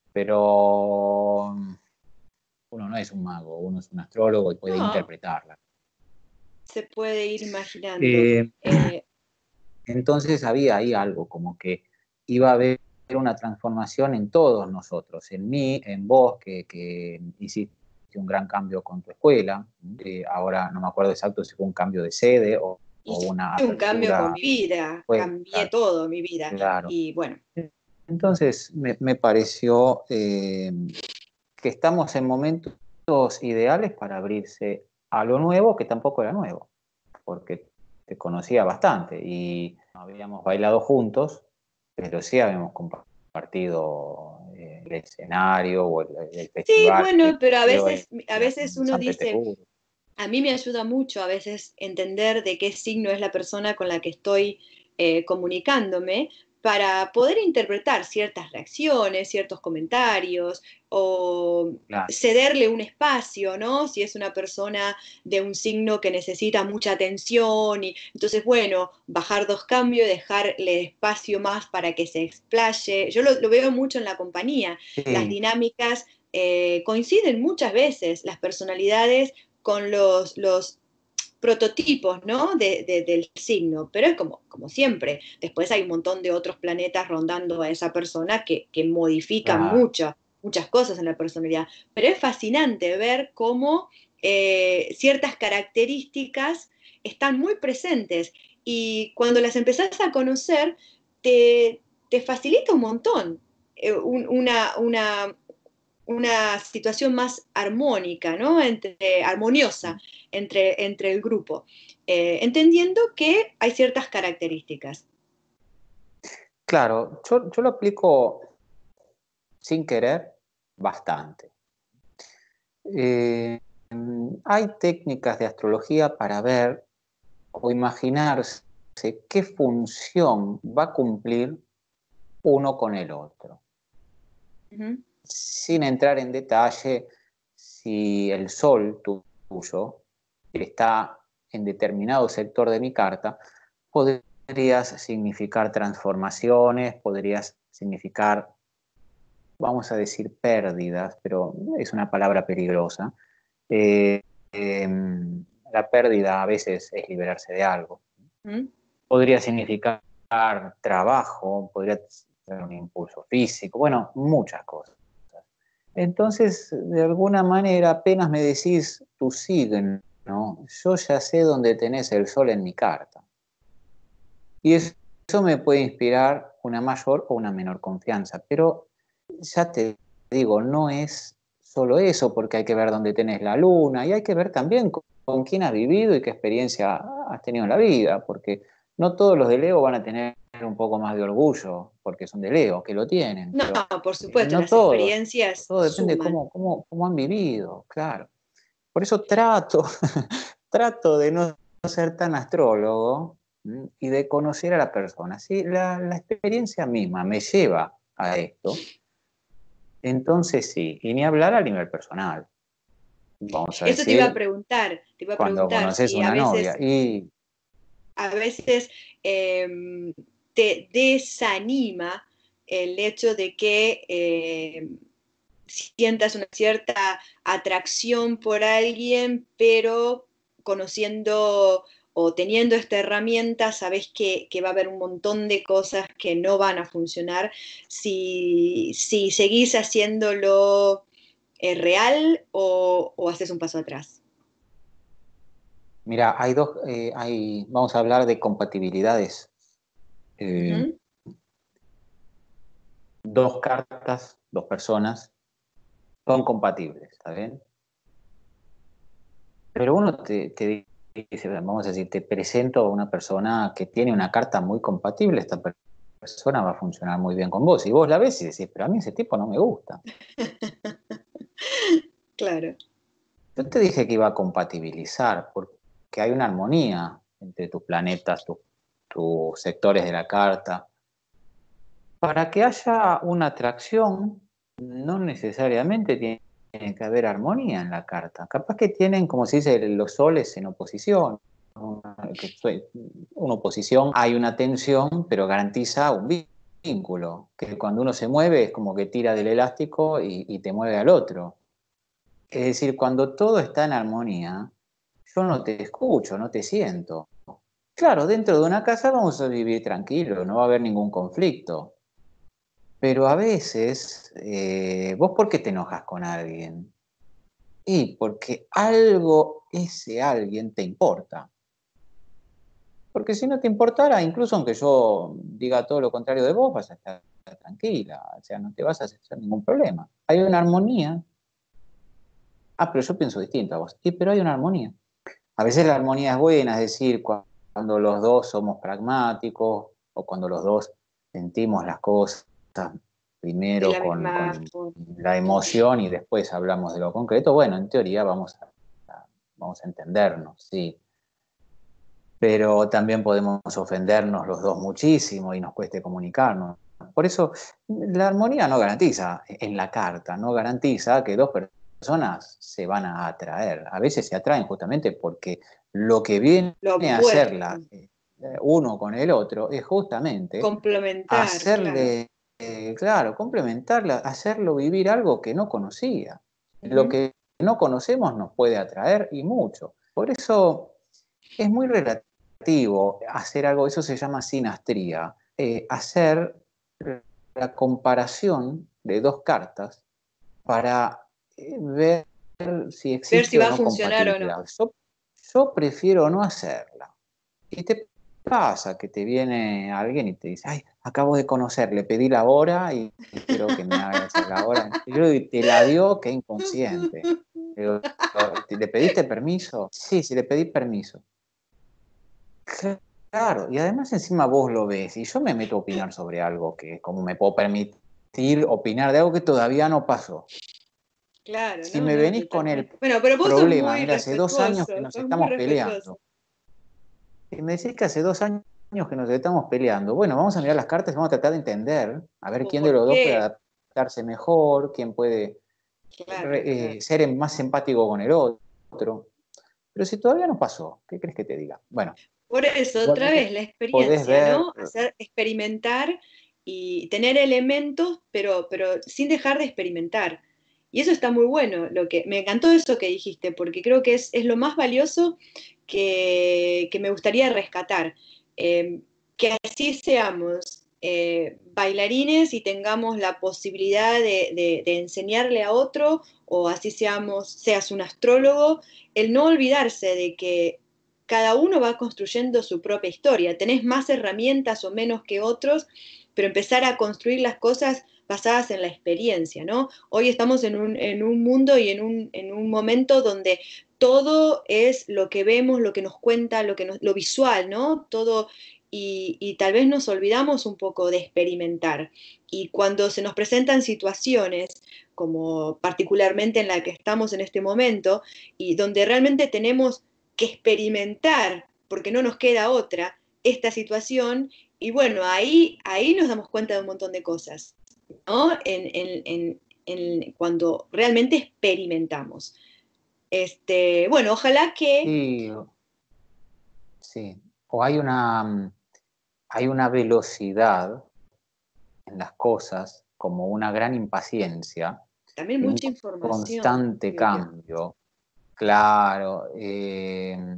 pero uno no es un mago, uno es un astrólogo y puede No, interpretarla. se puede ir imaginando. Eh, Eh, entonces había ahí algo, como que iba a haber una transformación en todos nosotros, en mí, en vos, que, que hiciste un gran cambio con tu escuela. Eh, ahora no me acuerdo exacto si fue un cambio de sede o, o Hice una un cambio con apertura. mi vida, Pues, cambié claro, todo mi vida. claro. Y bueno, Entonces me, me pareció eh, que estamos en momentos ideales para abrirse a lo nuevo, que tampoco era nuevo, porque te conocía bastante y no habíamos bailado juntos, pero sí habíamos compartido eh, el escenario o el, el sí, festival que bueno, pero a creo veces, a era veces en uno San dice, Petersburgo. a mí me ayuda mucho a veces entender de qué signo es la persona con la que estoy eh, comunicándome para poder interpretar ciertas reacciones, ciertos comentarios o Claro, cederle un espacio, ¿no? Si es una persona de un signo que necesita mucha atención y entonces, bueno, bajar dos cambios, dejarle espacio más para que se explaye. Yo lo, lo veo mucho en la compañía, las sí, dinámicas eh, coinciden muchas veces, las personalidades con los, los prototipos, ¿no? De, de, del signo, pero es como, como siempre. Después hay un montón de otros planetas rondando a esa persona que, que modifican claro. mucho, muchas cosas en la personalidad. Pero es fascinante ver cómo eh, ciertas características están muy presentes y cuando las empezás a conocer, te, te facilita un montón eh, un, una, una, una situación más armónica, ¿no? Entre, armoniosa entre, entre el grupo, eh, entendiendo que hay ciertas características. Claro, yo, yo lo aplico sin querer bastante. Eh, hay técnicas de astrología para ver o imaginarse qué función va a cumplir uno con el otro, Uh-huh. sin entrar en detalle si el sol tuyo está en determinado sector de mi carta, podrías significar transformaciones, podrías significar, vamos a decir, pérdidas, pero es una palabra peligrosa. Eh, eh, la pérdida a veces es liberarse de algo. Uh-huh. Podría significar trabajo, podría ser un impulso físico, bueno, muchas cosas. Entonces, de alguna manera, apenas me decís tu signo, ¿no? Yo ya sé dónde tenés el sol en mi carta. Y eso, eso me puede inspirar una mayor o una menor confianza. Pero ya te digo, no es solo eso, porque hay que ver dónde tenés la luna y hay que ver también con, con quién has vivido y qué experiencia has tenido en la vida, porque no todos los de Leo van a tener un poco más de orgullo porque son de Leo, que lo tienen, No, pero por eh, supuesto, no las todos. experiencias Todo depende de suman. cómo, cómo, cómo han vivido, claro. Por eso trato, trato de no ser tan astrólogo y de conocer a la persona. ¿Sí? La, la experiencia misma me lleva a esto. Entonces sí, y ni hablar a nivel personal. Vamos a Eso te iba a decir, preguntar, te iba a cuando preguntar conoces si a una novia veces, y a veces eh, te desanima el hecho de que eh, sientas una cierta atracción por alguien, pero conociendo o teniendo esta herramienta sabés que, que va a haber un montón de cosas que no van a funcionar si, si seguís haciéndolo eh, real o, o haces un paso atrás. Mira, hay dos, eh, hay, vamos a hablar de compatibilidades. Eh, Ujú. Dos cartas, dos personas, son compatibles, ¿está bien? Pero uno te, te dice, vamos a decir, te presento a una persona que tiene una carta muy compatible, esta per- persona va a funcionar muy bien con vos. Y vos la ves y decís, pero a mí ese tipo no me gusta. Claro. Yo te dije que iba a compatibilizar, porque hay una armonía entre tus planetas, tu- tus sectores de la carta. Para que haya una atracción, no necesariamente tiene, tiene que haber armonía en la carta. Capaz que tienen, como se dice, los soles en oposición. Una, que fue- una oposición, hay una tensión, pero garantiza un ví- vínculo. Que cuando uno se mueve es como que tira del elástico y, y te mueve al otro. Es decir, cuando todo está en armonía, yo no te escucho, no te siento. Claro, dentro de una casa vamos a vivir tranquilos, no va a haber ningún conflicto. Pero a veces, eh, ¿vos por qué te enojas con alguien? Y porque algo, ese alguien te importa. Porque si no te importara, incluso aunque yo diga todo lo contrario de vos, vas a estar tranquila, o sea, no te vas a hacer ningún problema. Hay una armonía. Ah, pero yo pienso distinto a vos. Sí, pero hay una armonía. A veces la armonía es buena, es decir, cuando los dos somos pragmáticos o cuando los dos sentimos las cosas De primero la con, misma con forma. la emoción y después hablamos de lo concreto. Bueno, en teoría vamos a, vamos a entendernos, sí. Pero también podemos ofendernos los dos muchísimo y nos cueste comunicarnos. Por eso, la armonía no garantiza en la carta, no garantiza que dos personas se van a atraer. A veces se atraen justamente porque lo que viene Lo a opuesto. hacerla eh, uno con el otro es justamente Complementar, claro. hacerle, eh, claro, complementarla, hacerlo vivir algo que no conocía. Lo Ujú. que no conocemos nos puede atraer y mucho. Por eso es muy relativo hacer algo, eso se llama sinastría, eh, hacer la comparación de dos cartas para eh, ver si Ver si existe o va a no funcionar o no. compatibilidad. Yo, yo prefiero no hacerla. ¿Y te pasa que te viene alguien y te dice, ay, acabo de conocer, le pedí la hora y, y quiero que me hagas la hora? Y yo digo, te la dio, qué inconsciente. Digo, ¿le pediste permiso? Sí, sí, le pedí permiso. Claro, y además encima vos lo ves y yo me meto a opinar sobre algo que, como me puedo permitir opinar de algo que todavía no pasó. Claro, Si no, me no, venís con el totalmente. Bueno, pero vos sos problema, muy mira, hace dos años que respetuoso, nos sos muy estamos respetuoso. peleando, y me decís que hace dos años que nos estamos peleando, bueno, vamos a mirar las cartas y vamos a tratar de entender, a ver ¿O quién de por los dos puede qué? adaptarse mejor, quién puede Claro, eh, claro. ser más empático con el otro. Pero si todavía no pasó, ¿qué crees que te diga? Bueno, Por eso, otra igualmente vez, la podés experiencia, ver. ¿no? Hacer, experimentar y tener elementos, pero, pero sin dejar de experimentar. Y eso está muy bueno. Lo que, me encantó eso que dijiste, porque creo que es, es lo más valioso que, que me gustaría rescatar. Eh, que así seamos eh, bailarines y tengamos la posibilidad de, de, de enseñarle a otro, o así seamos, seas un astrólogo, el no olvidarse de que cada uno va construyendo su propia historia. Tenés más herramientas o menos que otros, pero empezar a construir las cosas basadas en la experiencia, ¿no? Hoy estamos en un, en un mundo y en un, en un momento donde todo es lo que vemos, lo que nos cuenta, lo, que nos, lo visual, ¿no? Todo, y, y tal vez nos olvidamos un poco de experimentar. Y cuando se nos presentan situaciones, como particularmente en la que estamos en este momento, y donde realmente tenemos que experimentar, porque no nos queda otra, esta situación, y bueno, ahí, ahí nos damos cuenta de un montón de cosas, ¿no? En, en, en, en cuando realmente experimentamos. Este, bueno, ojalá que... Sí, sí. O hay una, hay una velocidad en las cosas, como una gran impaciencia También y un mucha información, constante digo yo. cambio. Claro. Eh,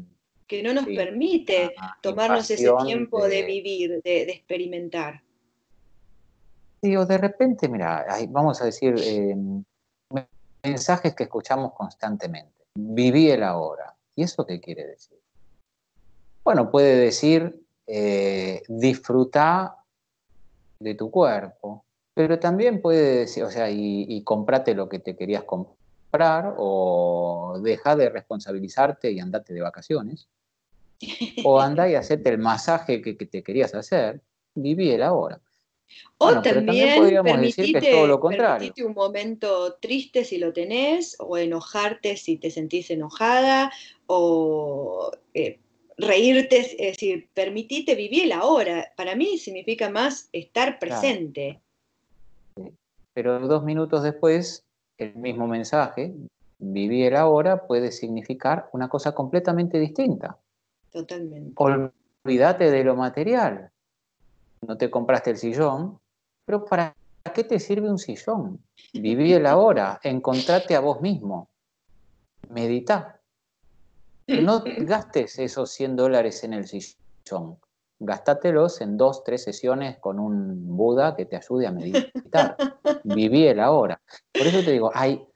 que no nos Sí, permite una tomarnos ese invasión tiempo de de... vivir, de, de experimentar. Sí, o de repente, mira, hay- vamos a decir, eh, mensajes que escuchamos constantemente. Viví el ahora. ¿Y eso qué quiere decir? Bueno, puede decir, eh, disfrutar de tu cuerpo, pero también puede decir, o sea, y, y comprate lo que te querías comprar, o deja de responsabilizarte y andate de vacaciones, o andá y hacete el masaje que, que te querías hacer, viví el ahora. O Bueno, pero también también podríamos decir que es todo lo permitite, contrario. permitite un momento triste si lo tenés, o enojarte si te sentís enojada, o eh, reírte, es decir, permitite vivir el ahora. Para mí significa más estar Claro. presente. Pero dos minutos después, el mismo mensaje, viví el ahora, puede significar una cosa completamente distinta. Totalmente. Olvídate de lo material. No te compraste el sillón, pero ¿para qué te sirve un sillón? Viví el ahora, encontrate a vos mismo, meditá. No gastes esos cien dólares en el sillón, gástatelos en dos, tres sesiones con un Buda que te ayude a meditar. Viví el ahora. Por eso te digo, hay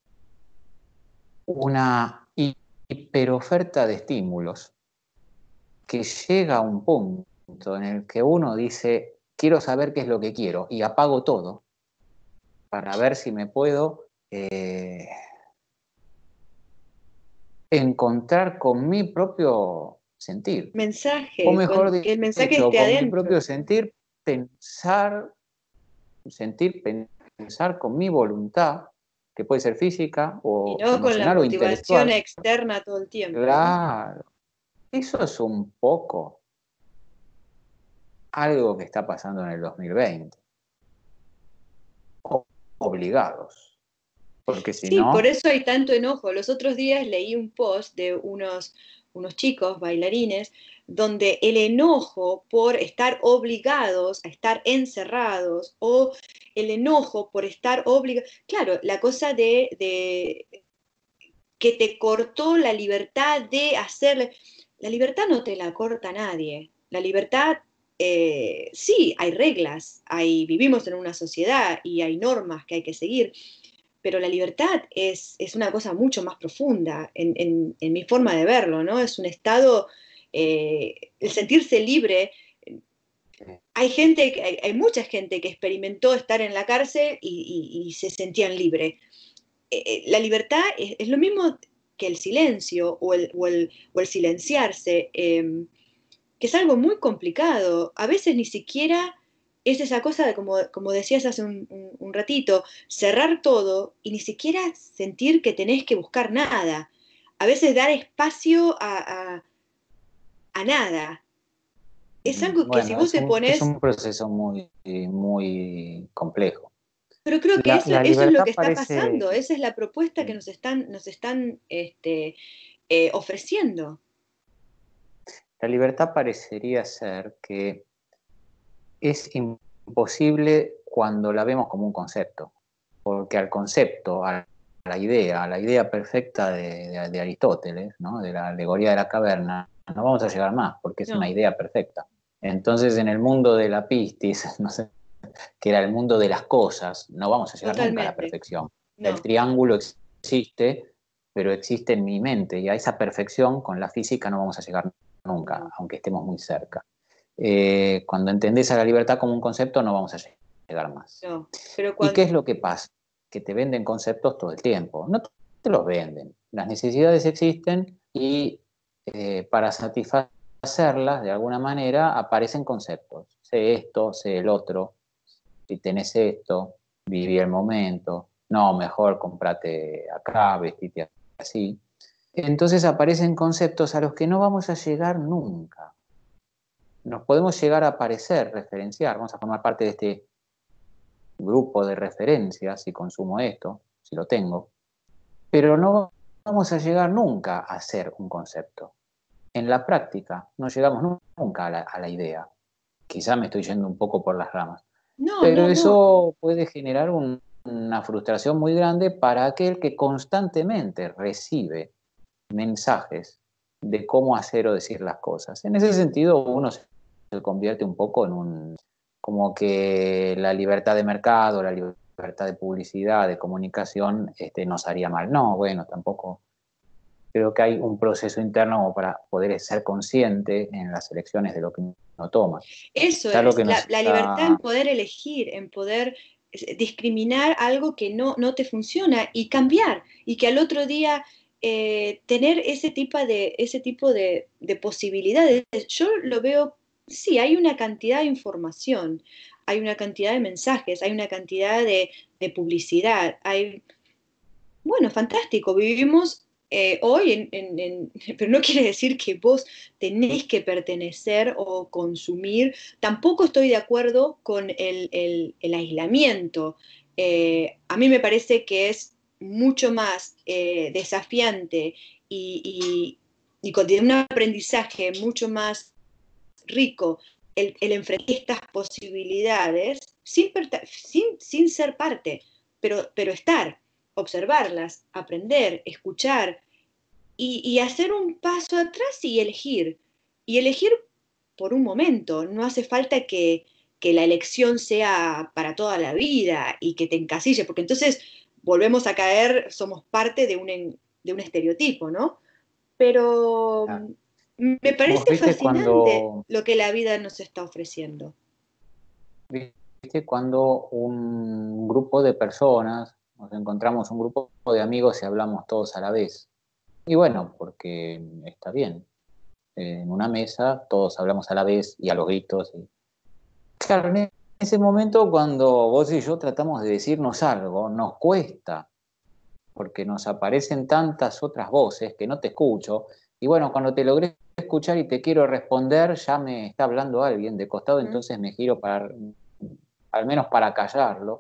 una hiperoferta de estímulos que llega a un punto en el que uno dice, quiero saber qué es lo que quiero, y apago todo para ver si me puedo eh, encontrar con mi propio sentir. O Mensaje, mejor con, que el mensaje dicho, esté con mi adentro. propio sentir, pensar, sentir, pensar con mi voluntad, que puede ser física Y o no con la emocional o motivación intelectual. externa todo el tiempo, ¿no? Claro, eso es un poco algo que está pasando en el dos mil veinte. O- obligados, porque si Sí, por no, eso hay tanto enojo. Los otros días leí un post de unos, unos chicos bailarines donde el enojo por estar obligados a estar encerrados, o el enojo por estar obligados, claro, la cosa de, de que te cortó la libertad de hacer, la libertad no te la corta nadie, la libertad, eh, sí, hay reglas, hay, vivimos en una sociedad y hay normas que hay que seguir, pero la libertad es, es una cosa mucho más profunda en, en, en, mi forma de verlo, ¿no? Es un estado, eh, el sentirse libre. Hay gente, hay, hay, mucha gente que experimentó estar en la cárcel y, y, y se sentían libres. Eh, la libertad es, es, lo mismo que el silencio o el, o el, o el silenciarse, eh, que es algo muy complicado. A veces ni siquiera es esa cosa de, como, como decías hace un, un, un ratito, cerrar todo y ni siquiera sentir que tenés que buscar nada. A veces dar espacio a, a, a nada. Es algo que si bueno, vos es te un, es pones, un proceso muy, muy complejo. pero creo que La, eso, la eso es lo libertad que está parece, pasando, esa es la propuesta que nos están, nos están este, eh, ofreciendo. la libertad parecería ser que es imposible cuando la vemos como un concepto, porque al concepto, a la idea, a la idea perfecta de, de, de Aristóteles, ¿no? De la alegoría de la caverna, no vamos a llegar más, porque es una No, idea perfecta. Entonces, en el mundo de la pistis, no sé, que era el mundo de las cosas, no vamos a llegar nunca a la totalmente. perfección. El No, triángulo existe, pero existe en mi mente, y a esa perfección con la física no vamos a llegar nunca, no, aunque estemos muy cerca. Eh, cuando entendés a la libertad como un concepto, no vamos a llegar más. no. Pero ¿Y qué cuando, es lo que pasa? Que te venden conceptos todo el tiempo. No te los venden. Las necesidades existen y eh, para satisfacerlas, de alguna manera, aparecen conceptos. Sé esto, sé el otro. Si tenés esto, viví el momento. No, mejor comprate acá, vestite así. Entonces aparecen conceptos a los que no vamos a llegar nunca. Nos podemos llegar a parecer, referenciar, vamos a formar parte de este grupo de referencias si consumo esto, si lo tengo, pero no vamos a llegar nunca a ser un concepto. En la práctica no llegamos nunca a la, a la idea. Quizá me estoy yendo un poco por las ramas, no, pero no, no. eso puede generar un, una frustración muy grande para aquel que constantemente recibe mensajes de cómo hacer o decir las cosas. En ese sentido, uno se convierte un poco en un, como que la libertad de mercado, la libertad de publicidad, de comunicación, este, nos haría mal. No, bueno, tampoco. Creo que hay un proceso interno como para poder ser consciente en las elecciones de lo que uno toma. Eso Ya lo es, que nos la, la libertad está... en poder elegir, en poder discriminar algo que no, no te funciona y cambiar, y que al otro día eh, tener ese tipo, de, ese tipo de, de posibilidades. Yo lo veo, sí, hay una cantidad de información, hay una cantidad de mensajes, hay una cantidad de, de publicidad, hay, bueno, fantástico, vivimos eh, hoy, en, en, en, pero no quiere decir que vos tenés que pertenecer o consumir. Tampoco estoy de acuerdo con el, el, el aislamiento. Eh, a mí me parece que es mucho más eh, desafiante y, y, y con un aprendizaje mucho más rico el, el enfrentar estas posibilidades sin, sin, sin ser parte, pero, pero estar, observarlas, aprender, escuchar y, y hacer un paso atrás y elegir. Y elegir por un momento, no hace falta que, que la elección sea para toda la vida y que te encasille, porque entonces volvemos a caer, somos parte de un, de un estereotipo, ¿no? Pero me Vos parece viste fascinante cuando, lo que la vida nos está ofreciendo. viste cuando un grupo de personas, nos encontramos un grupo de amigos y hablamos todos a la vez. Y bueno, porque está bien. En una mesa todos hablamos a la vez y a los gritos. Y... Claro, en ese momento cuando vos y yo tratamos de decirnos algo, nos cuesta, porque nos aparecen tantas otras voces que no te escucho. Y bueno, cuando te logré escuchar y te quiero responder, ya me está hablando alguien de costado, ¿Mm? entonces me giro para, al menos para callarlo.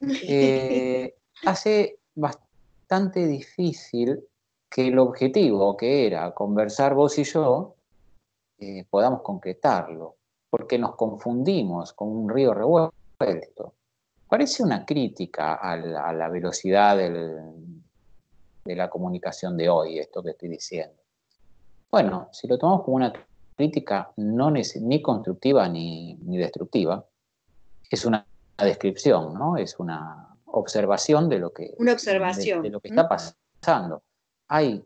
Eh, hace bastante difícil que el objetivo, que era conversar vos y yo, eh, podamos concretarlo, porque nos confundimos con un río revuelto. Parece una crítica a la, a la velocidad del, de la comunicación de hoy, esto que estoy diciendo. Bueno, si lo tomamos como una crítica no ni constructiva ni, ni destructiva, es una descripción, ¿no? Es una observación de lo que, Una de, de observación. lo que ¿Mm? está pasando. Hay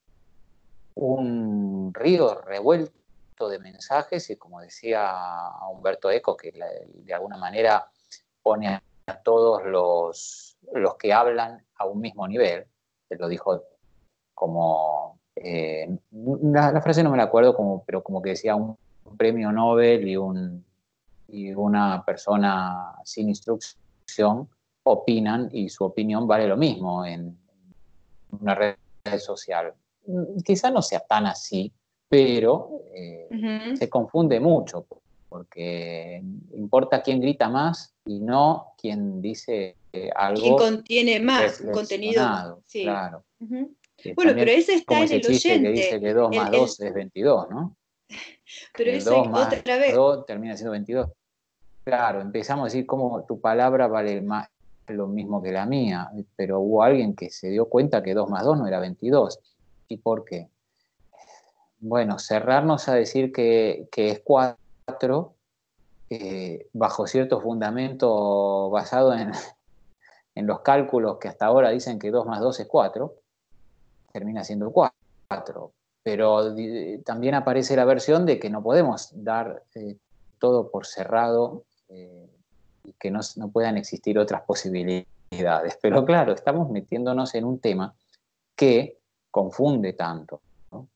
un río revuelto de mensajes y, como decía Humberto Eco, que la, de alguna manera pone a todos los, los que hablan a un mismo nivel, se lo dijo como, eh, la, la, frase no me la acuerdo, como, pero como que decía un, un premio Nobel y, un, y una persona sin instrucción opinan y su opinión vale lo mismo en una red social. Quizá no sea tan así, pero eh, Uh-huh. se confunde mucho, porque importa quién grita más y no quién dice ¿Quién algo contiene más un contenido? reflexionado, Sí. claro. Uh-huh. Eh, Bueno, pero también ese está como en ese el chiste que dice oyente. que dos El, más el, dos es veintidós, ¿no? pero Que eso dos más otra vez. dos termina siendo veintidós. Claro, empezamos a decir cómo tu palabra vale más, lo mismo que la mía, pero hubo alguien que se dio cuenta que dos más dos no era veintidós. ¿Y por qué? Bueno, cerrarnos a decir que, que es cuatro, eh, bajo cierto fundamento basado en, en los cálculos que hasta ahora dicen que dos más dos es cuatro, termina siendo cuatro. Pero eh, también aparece la versión de que no podemos dar eh, todo por cerrado eh, y que no, no puedan existir otras posibilidades. Pero claro, estamos metiéndonos en un tema que confunde tanto, ¿no?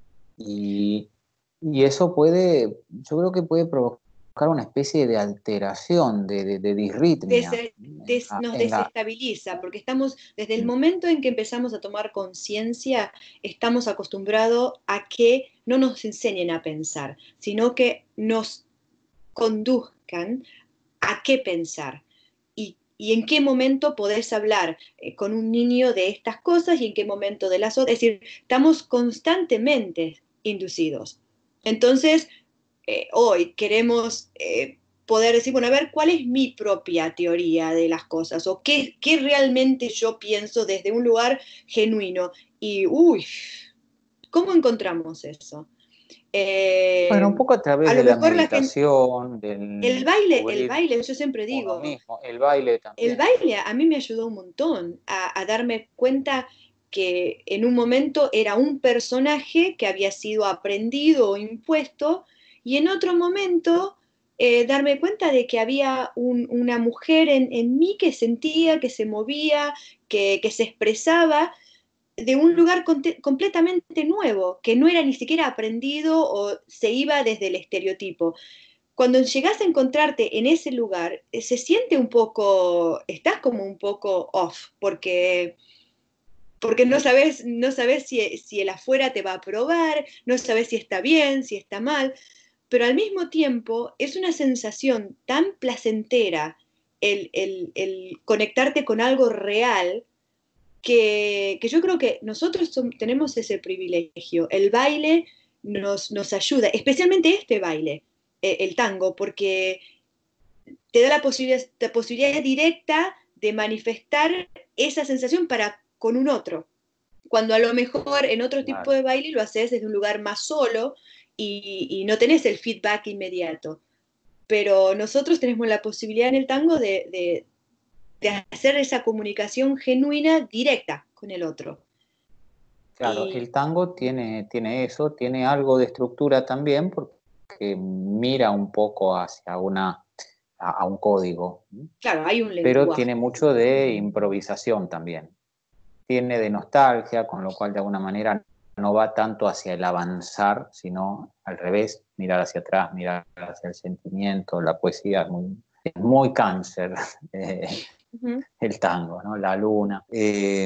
Y, y eso puede, yo creo que puede provocar una especie de alteración, de, de, de disritmia Des, en des, la, nos en la... desestabiliza, porque estamos, desde el momento en que empezamos a tomar conciencia, estamos acostumbrados a que no nos enseñen a pensar, sino que nos conduzcan a qué pensar y, y en qué momento podés hablar eh, con un niño de estas cosas y en qué momento de las otras. Es decir, estamos constantemente inducidos. Entonces, eh, hoy queremos eh, poder decir, bueno, a ver, ¿cuál es mi propia teoría de las cosas? ¿O qué, qué realmente yo pienso desde un lugar genuino? Y, uy, ¿Cómo encontramos eso? Bueno, un Eh, poco a través a de lo la mejor la gente, meditación, el del baile, el descubrir baile, yo siempre uno digo, mismo, el baile el también. baile a mí me ayudó un montón a, a darme cuenta que en un momento era un personaje que había sido aprendido o impuesto, y en otro momento eh, darme cuenta de que había un- una mujer en, en mí que sentía, que se movía, que, que se expresaba de un lugar conte- completamente nuevo, que no era ni siquiera aprendido o se iba desde el estereotipo. Cuando llegas a encontrarte en ese lugar, eh, se siente un poco, estás como un poco off, porque, porque no sabes, no sabes si, si el afuera te va a aprobar, no sabes si está bien, si está mal, pero al mismo tiempo es una sensación tan placentera el, el, el conectarte con algo real que, que yo creo que nosotros som- tenemos ese privilegio. El baile nos, nos ayuda, especialmente este baile, eh, el tango, porque te da la posibilidad, la posibilidad directa de manifestar esa sensación para con un otro. Cuando a lo mejor en otro tipo Claro. de baile lo haces desde un lugar más solo y, y no tenés el feedback inmediato. Pero nosotros tenemos la posibilidad en el tango de, de, de hacer esa comunicación genuina directa con el otro. Claro, Y el tango tiene, tiene eso, tiene algo de estructura también porque mira un poco hacia una, a, a un código, ¿sí? claro, hay un Pero lenguaje. tiene mucho de improvisación también. Tiene de nostalgia, con lo cual de alguna manera no va tanto hacia el avanzar, sino al revés, mirar hacia atrás, mirar hacia el sentimiento, la poesía es muy, es muy cáncer, eh, Uh-huh. el tango, ¿no? La luna. Eh,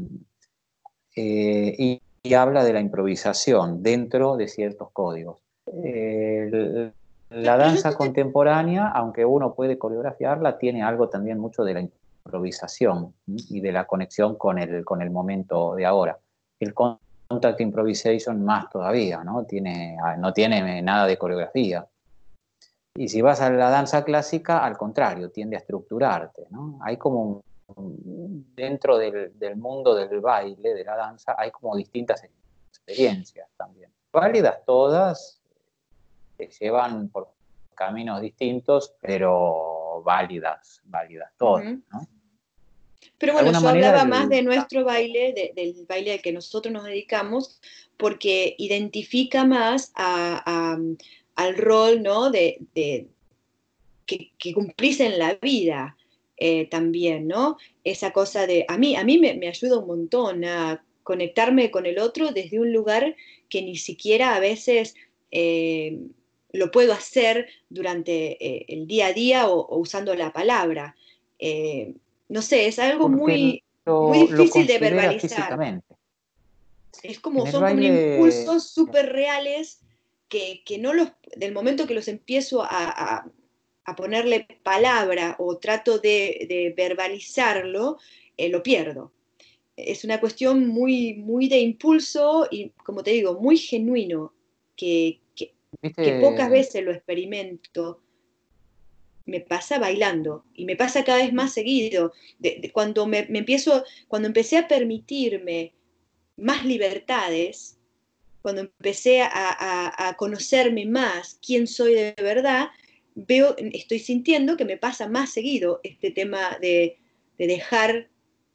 eh, y, y habla de la improvisación dentro de ciertos códigos. Eh, la Pero yo danza siento, contemporánea, aunque uno puede coreografiarla, tiene algo también mucho de la improvisación, ¿sí? Y de la conexión con el, con el momento de ahora. El contact improvisation más todavía, ¿no? Tiene, no tiene nada de coreografía. Y si vas a la danza clásica, al contrario, tiende a estructurarte, ¿no? Hay como un, dentro del, del mundo del baile, de la danza, hay como distintas experiencias también. Válidas todas, te llevan por caminos distintos, pero válidas, válidas todas, uh-huh. ¿no? Pero De bueno, alguna yo manera hablaba más el de nuestro tango, baile, de, del baile al que nosotros nos dedicamos, porque identifica más a, a, al rol, ¿no? de, de que, que, cumplís en la vida eh, también, ¿no? Esa cosa de, a mí, a mí me, me ayuda un montón a conectarme con el otro desde un lugar que ni siquiera a veces eh, lo puedo hacer durante eh, el día a día o, o usando la palabra. Eh, no sé, es algo porque muy, muy lo, lo difícil de considera verbalizar. físicamente. Es como, En el son como baile, impulsos súper reales que, que, no los, del momento que los empiezo a, a, a ponerle palabra o trato de, de verbalizarlo, eh, lo pierdo. Es una cuestión muy, muy de impulso y, como te digo, muy genuino, que, que, que pocas viste, veces lo experimento. Me pasa bailando y me pasa cada vez más seguido. De, de, cuando me, me empiezo, cuando empecé a permitirme más libertades, cuando empecé a, a, a, conocerme más quién soy de verdad, veo, estoy sintiendo que me pasa más seguido este tema de, de dejar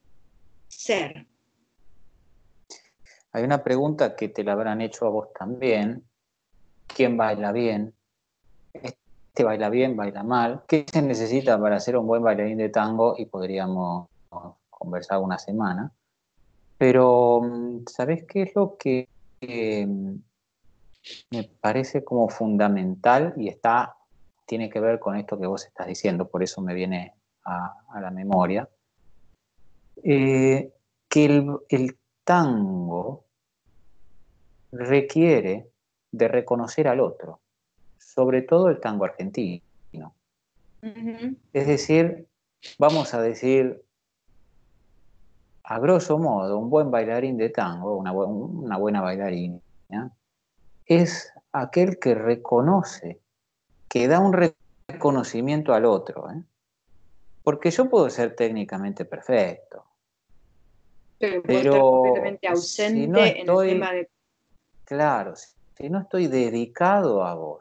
ser. hay una pregunta que te la habrán hecho a vos también. ¿Quién baila bien? ¿Este baila bien, baila mal? ¿Qué se necesita para ser un buen bailarín de tango? Y podríamos conversar una semana. Pero, ¿sabés qué es lo que eh, me parece como fundamental y está, tiene que ver con esto que vos estás diciendo, por eso me viene a, a la memoria? Eh, que el, el tango requiere de reconocer al otro, sobre todo el tango argentino. Uh-huh. Es decir, vamos a decir, a grosso modo, un buen bailarín de tango, una, bu una buena bailarina, es aquel que reconoce, que da un reconocimiento al otro, ¿eh? Porque yo puedo ser técnicamente perfecto, Pero puedo estar pero completamente si no ausente en el tema estoy, de... claro, si no estoy dedicado a vos,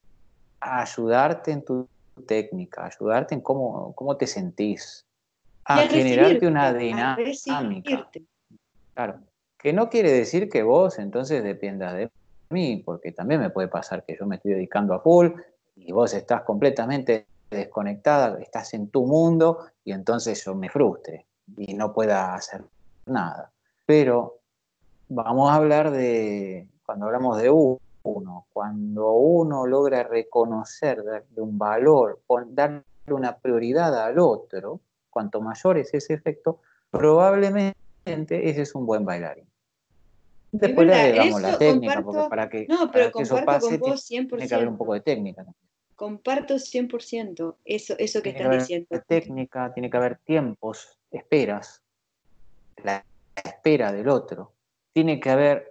a ayudarte en tu técnica, a ayudarte en cómo, cómo te sentís, Y a a generarte una recibirte, a dinámica, recibirte. claro, que no quiere decir que vos entonces dependas de mí, porque también me puede pasar que yo me estoy dedicando a full y vos estás completamente desconectada, estás en tu mundo y entonces yo me frustre y no pueda hacer nada. Pero vamos a hablar de, cuando hablamos de uno, cuando uno logra reconocer, darle un valor, darle una prioridad al otro, cuanto mayor es ese efecto, probablemente ese es un buen bailarín. Es Después le verdad, en agregamos la eso técnica, porque comparto, para que, no, pero para que eso comparto con pase vos tiene que haber un poco cien por ciento. de técnica. Comparto cien por ciento eso, eso que Tiene que estás haber diciendo. técnica, tiene que haber tiempos, esperas, la espera del otro. Tiene que haber,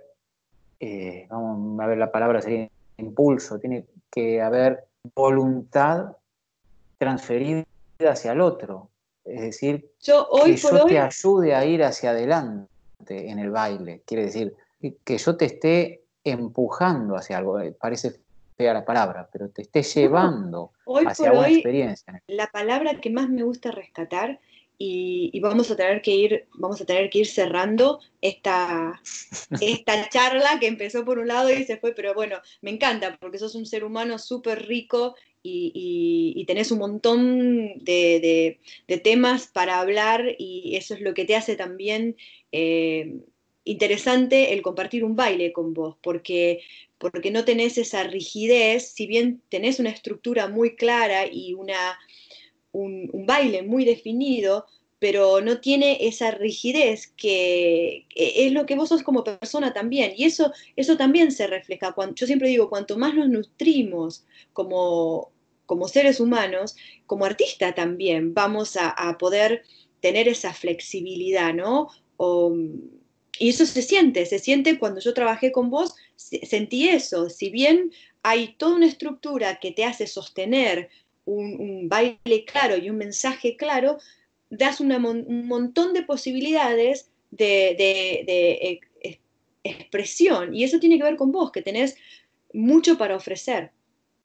eh, vamos a ver, la palabra sería impulso, tiene que haber voluntad transferida hacia el otro. Es decir, Yo hoy que por yo te hoy, ayude a ir hacia adelante en el baile. Quiere decir, que yo te esté empujando hacia algo. Parece fea la palabra, pero te esté no, llevando hoy hacia por una hoy, experiencia. la palabra que más me gusta rescatar, y, y vamos a tener que ir, vamos a tener que ir cerrando esta, esta charla que empezó por un lado y se fue, pero bueno, me encanta porque sos un ser humano súper rico y, y, y, tenés un montón de, de, de, temas para hablar y eso es lo que te hace también eh, interesante el compartir un baile con vos, porque, porque no tenés esa rigidez, si bien tenés una estructura muy clara y una, un, un baile muy definido, pero no tiene esa rigidez que es lo que vos sos como persona también. Y eso, eso también se refleja. Cuando, yo siempre digo, cuanto más nos nutrimos como, como seres humanos, como artista también, vamos a, a poder tener esa flexibilidad, ¿no? O, y eso se siente, se siente cuando yo trabajé con vos, sentí eso. Si bien hay toda una estructura que te hace sostener un, un baile claro y un mensaje claro, das una, un montón de posibilidades de, de, de eh, expresión. Y eso tiene que ver con vos, que tenés mucho para ofrecer.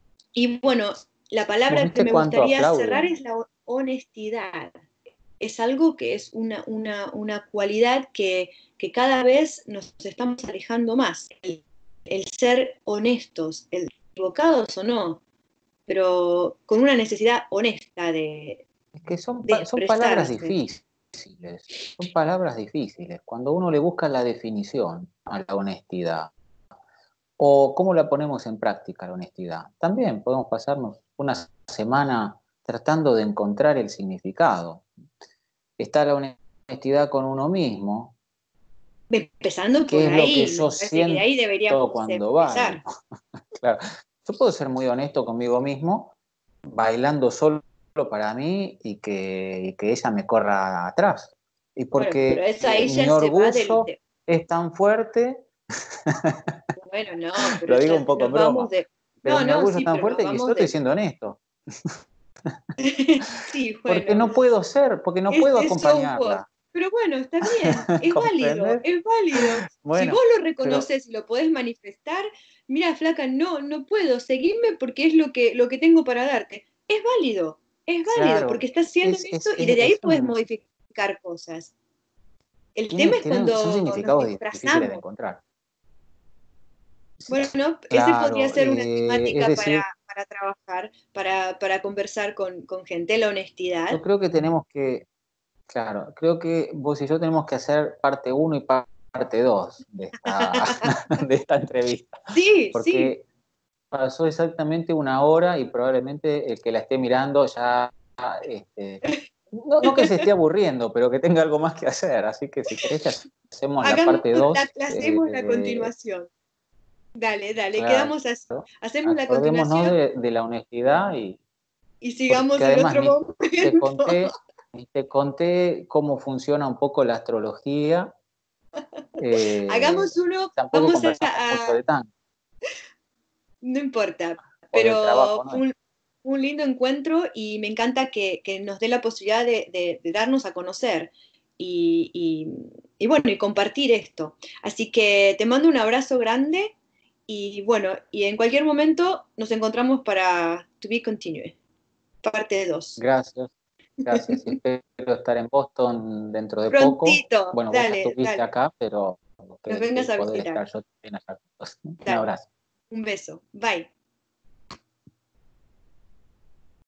Y bueno, la ¿Vos palabra que viste me cuánto gustaría cerrar aplauden? es la honestidad. Es algo que es una, una, una cualidad que, que, cada vez nos estamos alejando más. El, el ser honestos, el equivocados o no, pero con una necesidad honesta de, Es que son, de son palabras expresarse. difíciles. Son palabras difíciles. Cuando uno le busca la definición a la honestidad, o cómo la ponemos en práctica la honestidad, también podemos pasarnos una semana tratando de encontrar el significado. Está la honestidad con uno mismo, Empezando qué por es lo que ahí, me yo parece que de ahí siento deberíamos cuando bailo. empezar. Claro, yo puedo ser muy honesto conmigo mismo, bailando solo para mí y que, y que ella me corra atrás. Y Bueno, pero porque eso eh, ahí mi ya se va del... orgullo De, es tan fuerte, bueno, no, pero lo digo ya un poco en nos vamos broma, de... pero No, mi no, orgullo es sí, tan pero nos fuerte que yo vamos estoy de... siendo honesto. Sí, Porque bueno, no puedo ser, porque no es, puedo es sos vos. acompañarla. Pero bueno, está bien, es válido, ¿Comprendes? es válido. Si vos Bueno, lo pero reconoces y lo podés manifestar, mira, flaca, no, no puedo, seguirme porque es lo que, lo que tengo para darte. Es válido, es válido, claro, porque estás siendo es, honesto es, y es, desde ahí es podés un, modificar cosas. El tiene, tema es tiene, son cuando nos significados difíciles de disfrazamos. encontrar. Bueno, ese podría Claro, ser una eh, es temática para, decir, para trabajar, para, para conversar con, con gente, la honestidad. yo creo que tenemos que, claro, creo que vos y yo tenemos que hacer parte uno y parte dos de esta, de esta entrevista, Sí, sí. porque pasó exactamente una hora y probablemente el que la esté mirando ya, este, no, no que se esté aburriendo, pero que tenga algo más que hacer, así que si querés hacemos la Hagamos, parte la, dos. la hacemos la Eh, continuación. Dale, dale, claro, quedamos así. Hacemos la acordémonos continuación de, de la honestidad y y porque sigamos en además otro ni te momento. conté, ni te conté cómo funciona un poco la astrología, eh, Hagamos uno, tampoco vamos a, conversamos mucho a- de tanto no importa, o del pero trabajo fue nuestro. un, un lindo encuentro y me encanta que, que nos dé la posibilidad de, de- de darnos a conocer y, y bueno, y compartir esto. Así que te mando un abrazo grande y bueno, y en cualquier momento nos encontramos para To Be Continued, parte dos. Gracias, gracias. Y espero estar en Boston dentro de poco. Prontito, Bueno, vos ya dale, estuviste dale, acá, pero nos que, vengas que a poder visitar. estar yo también allá. Un Dale, abrazo. un beso, bye.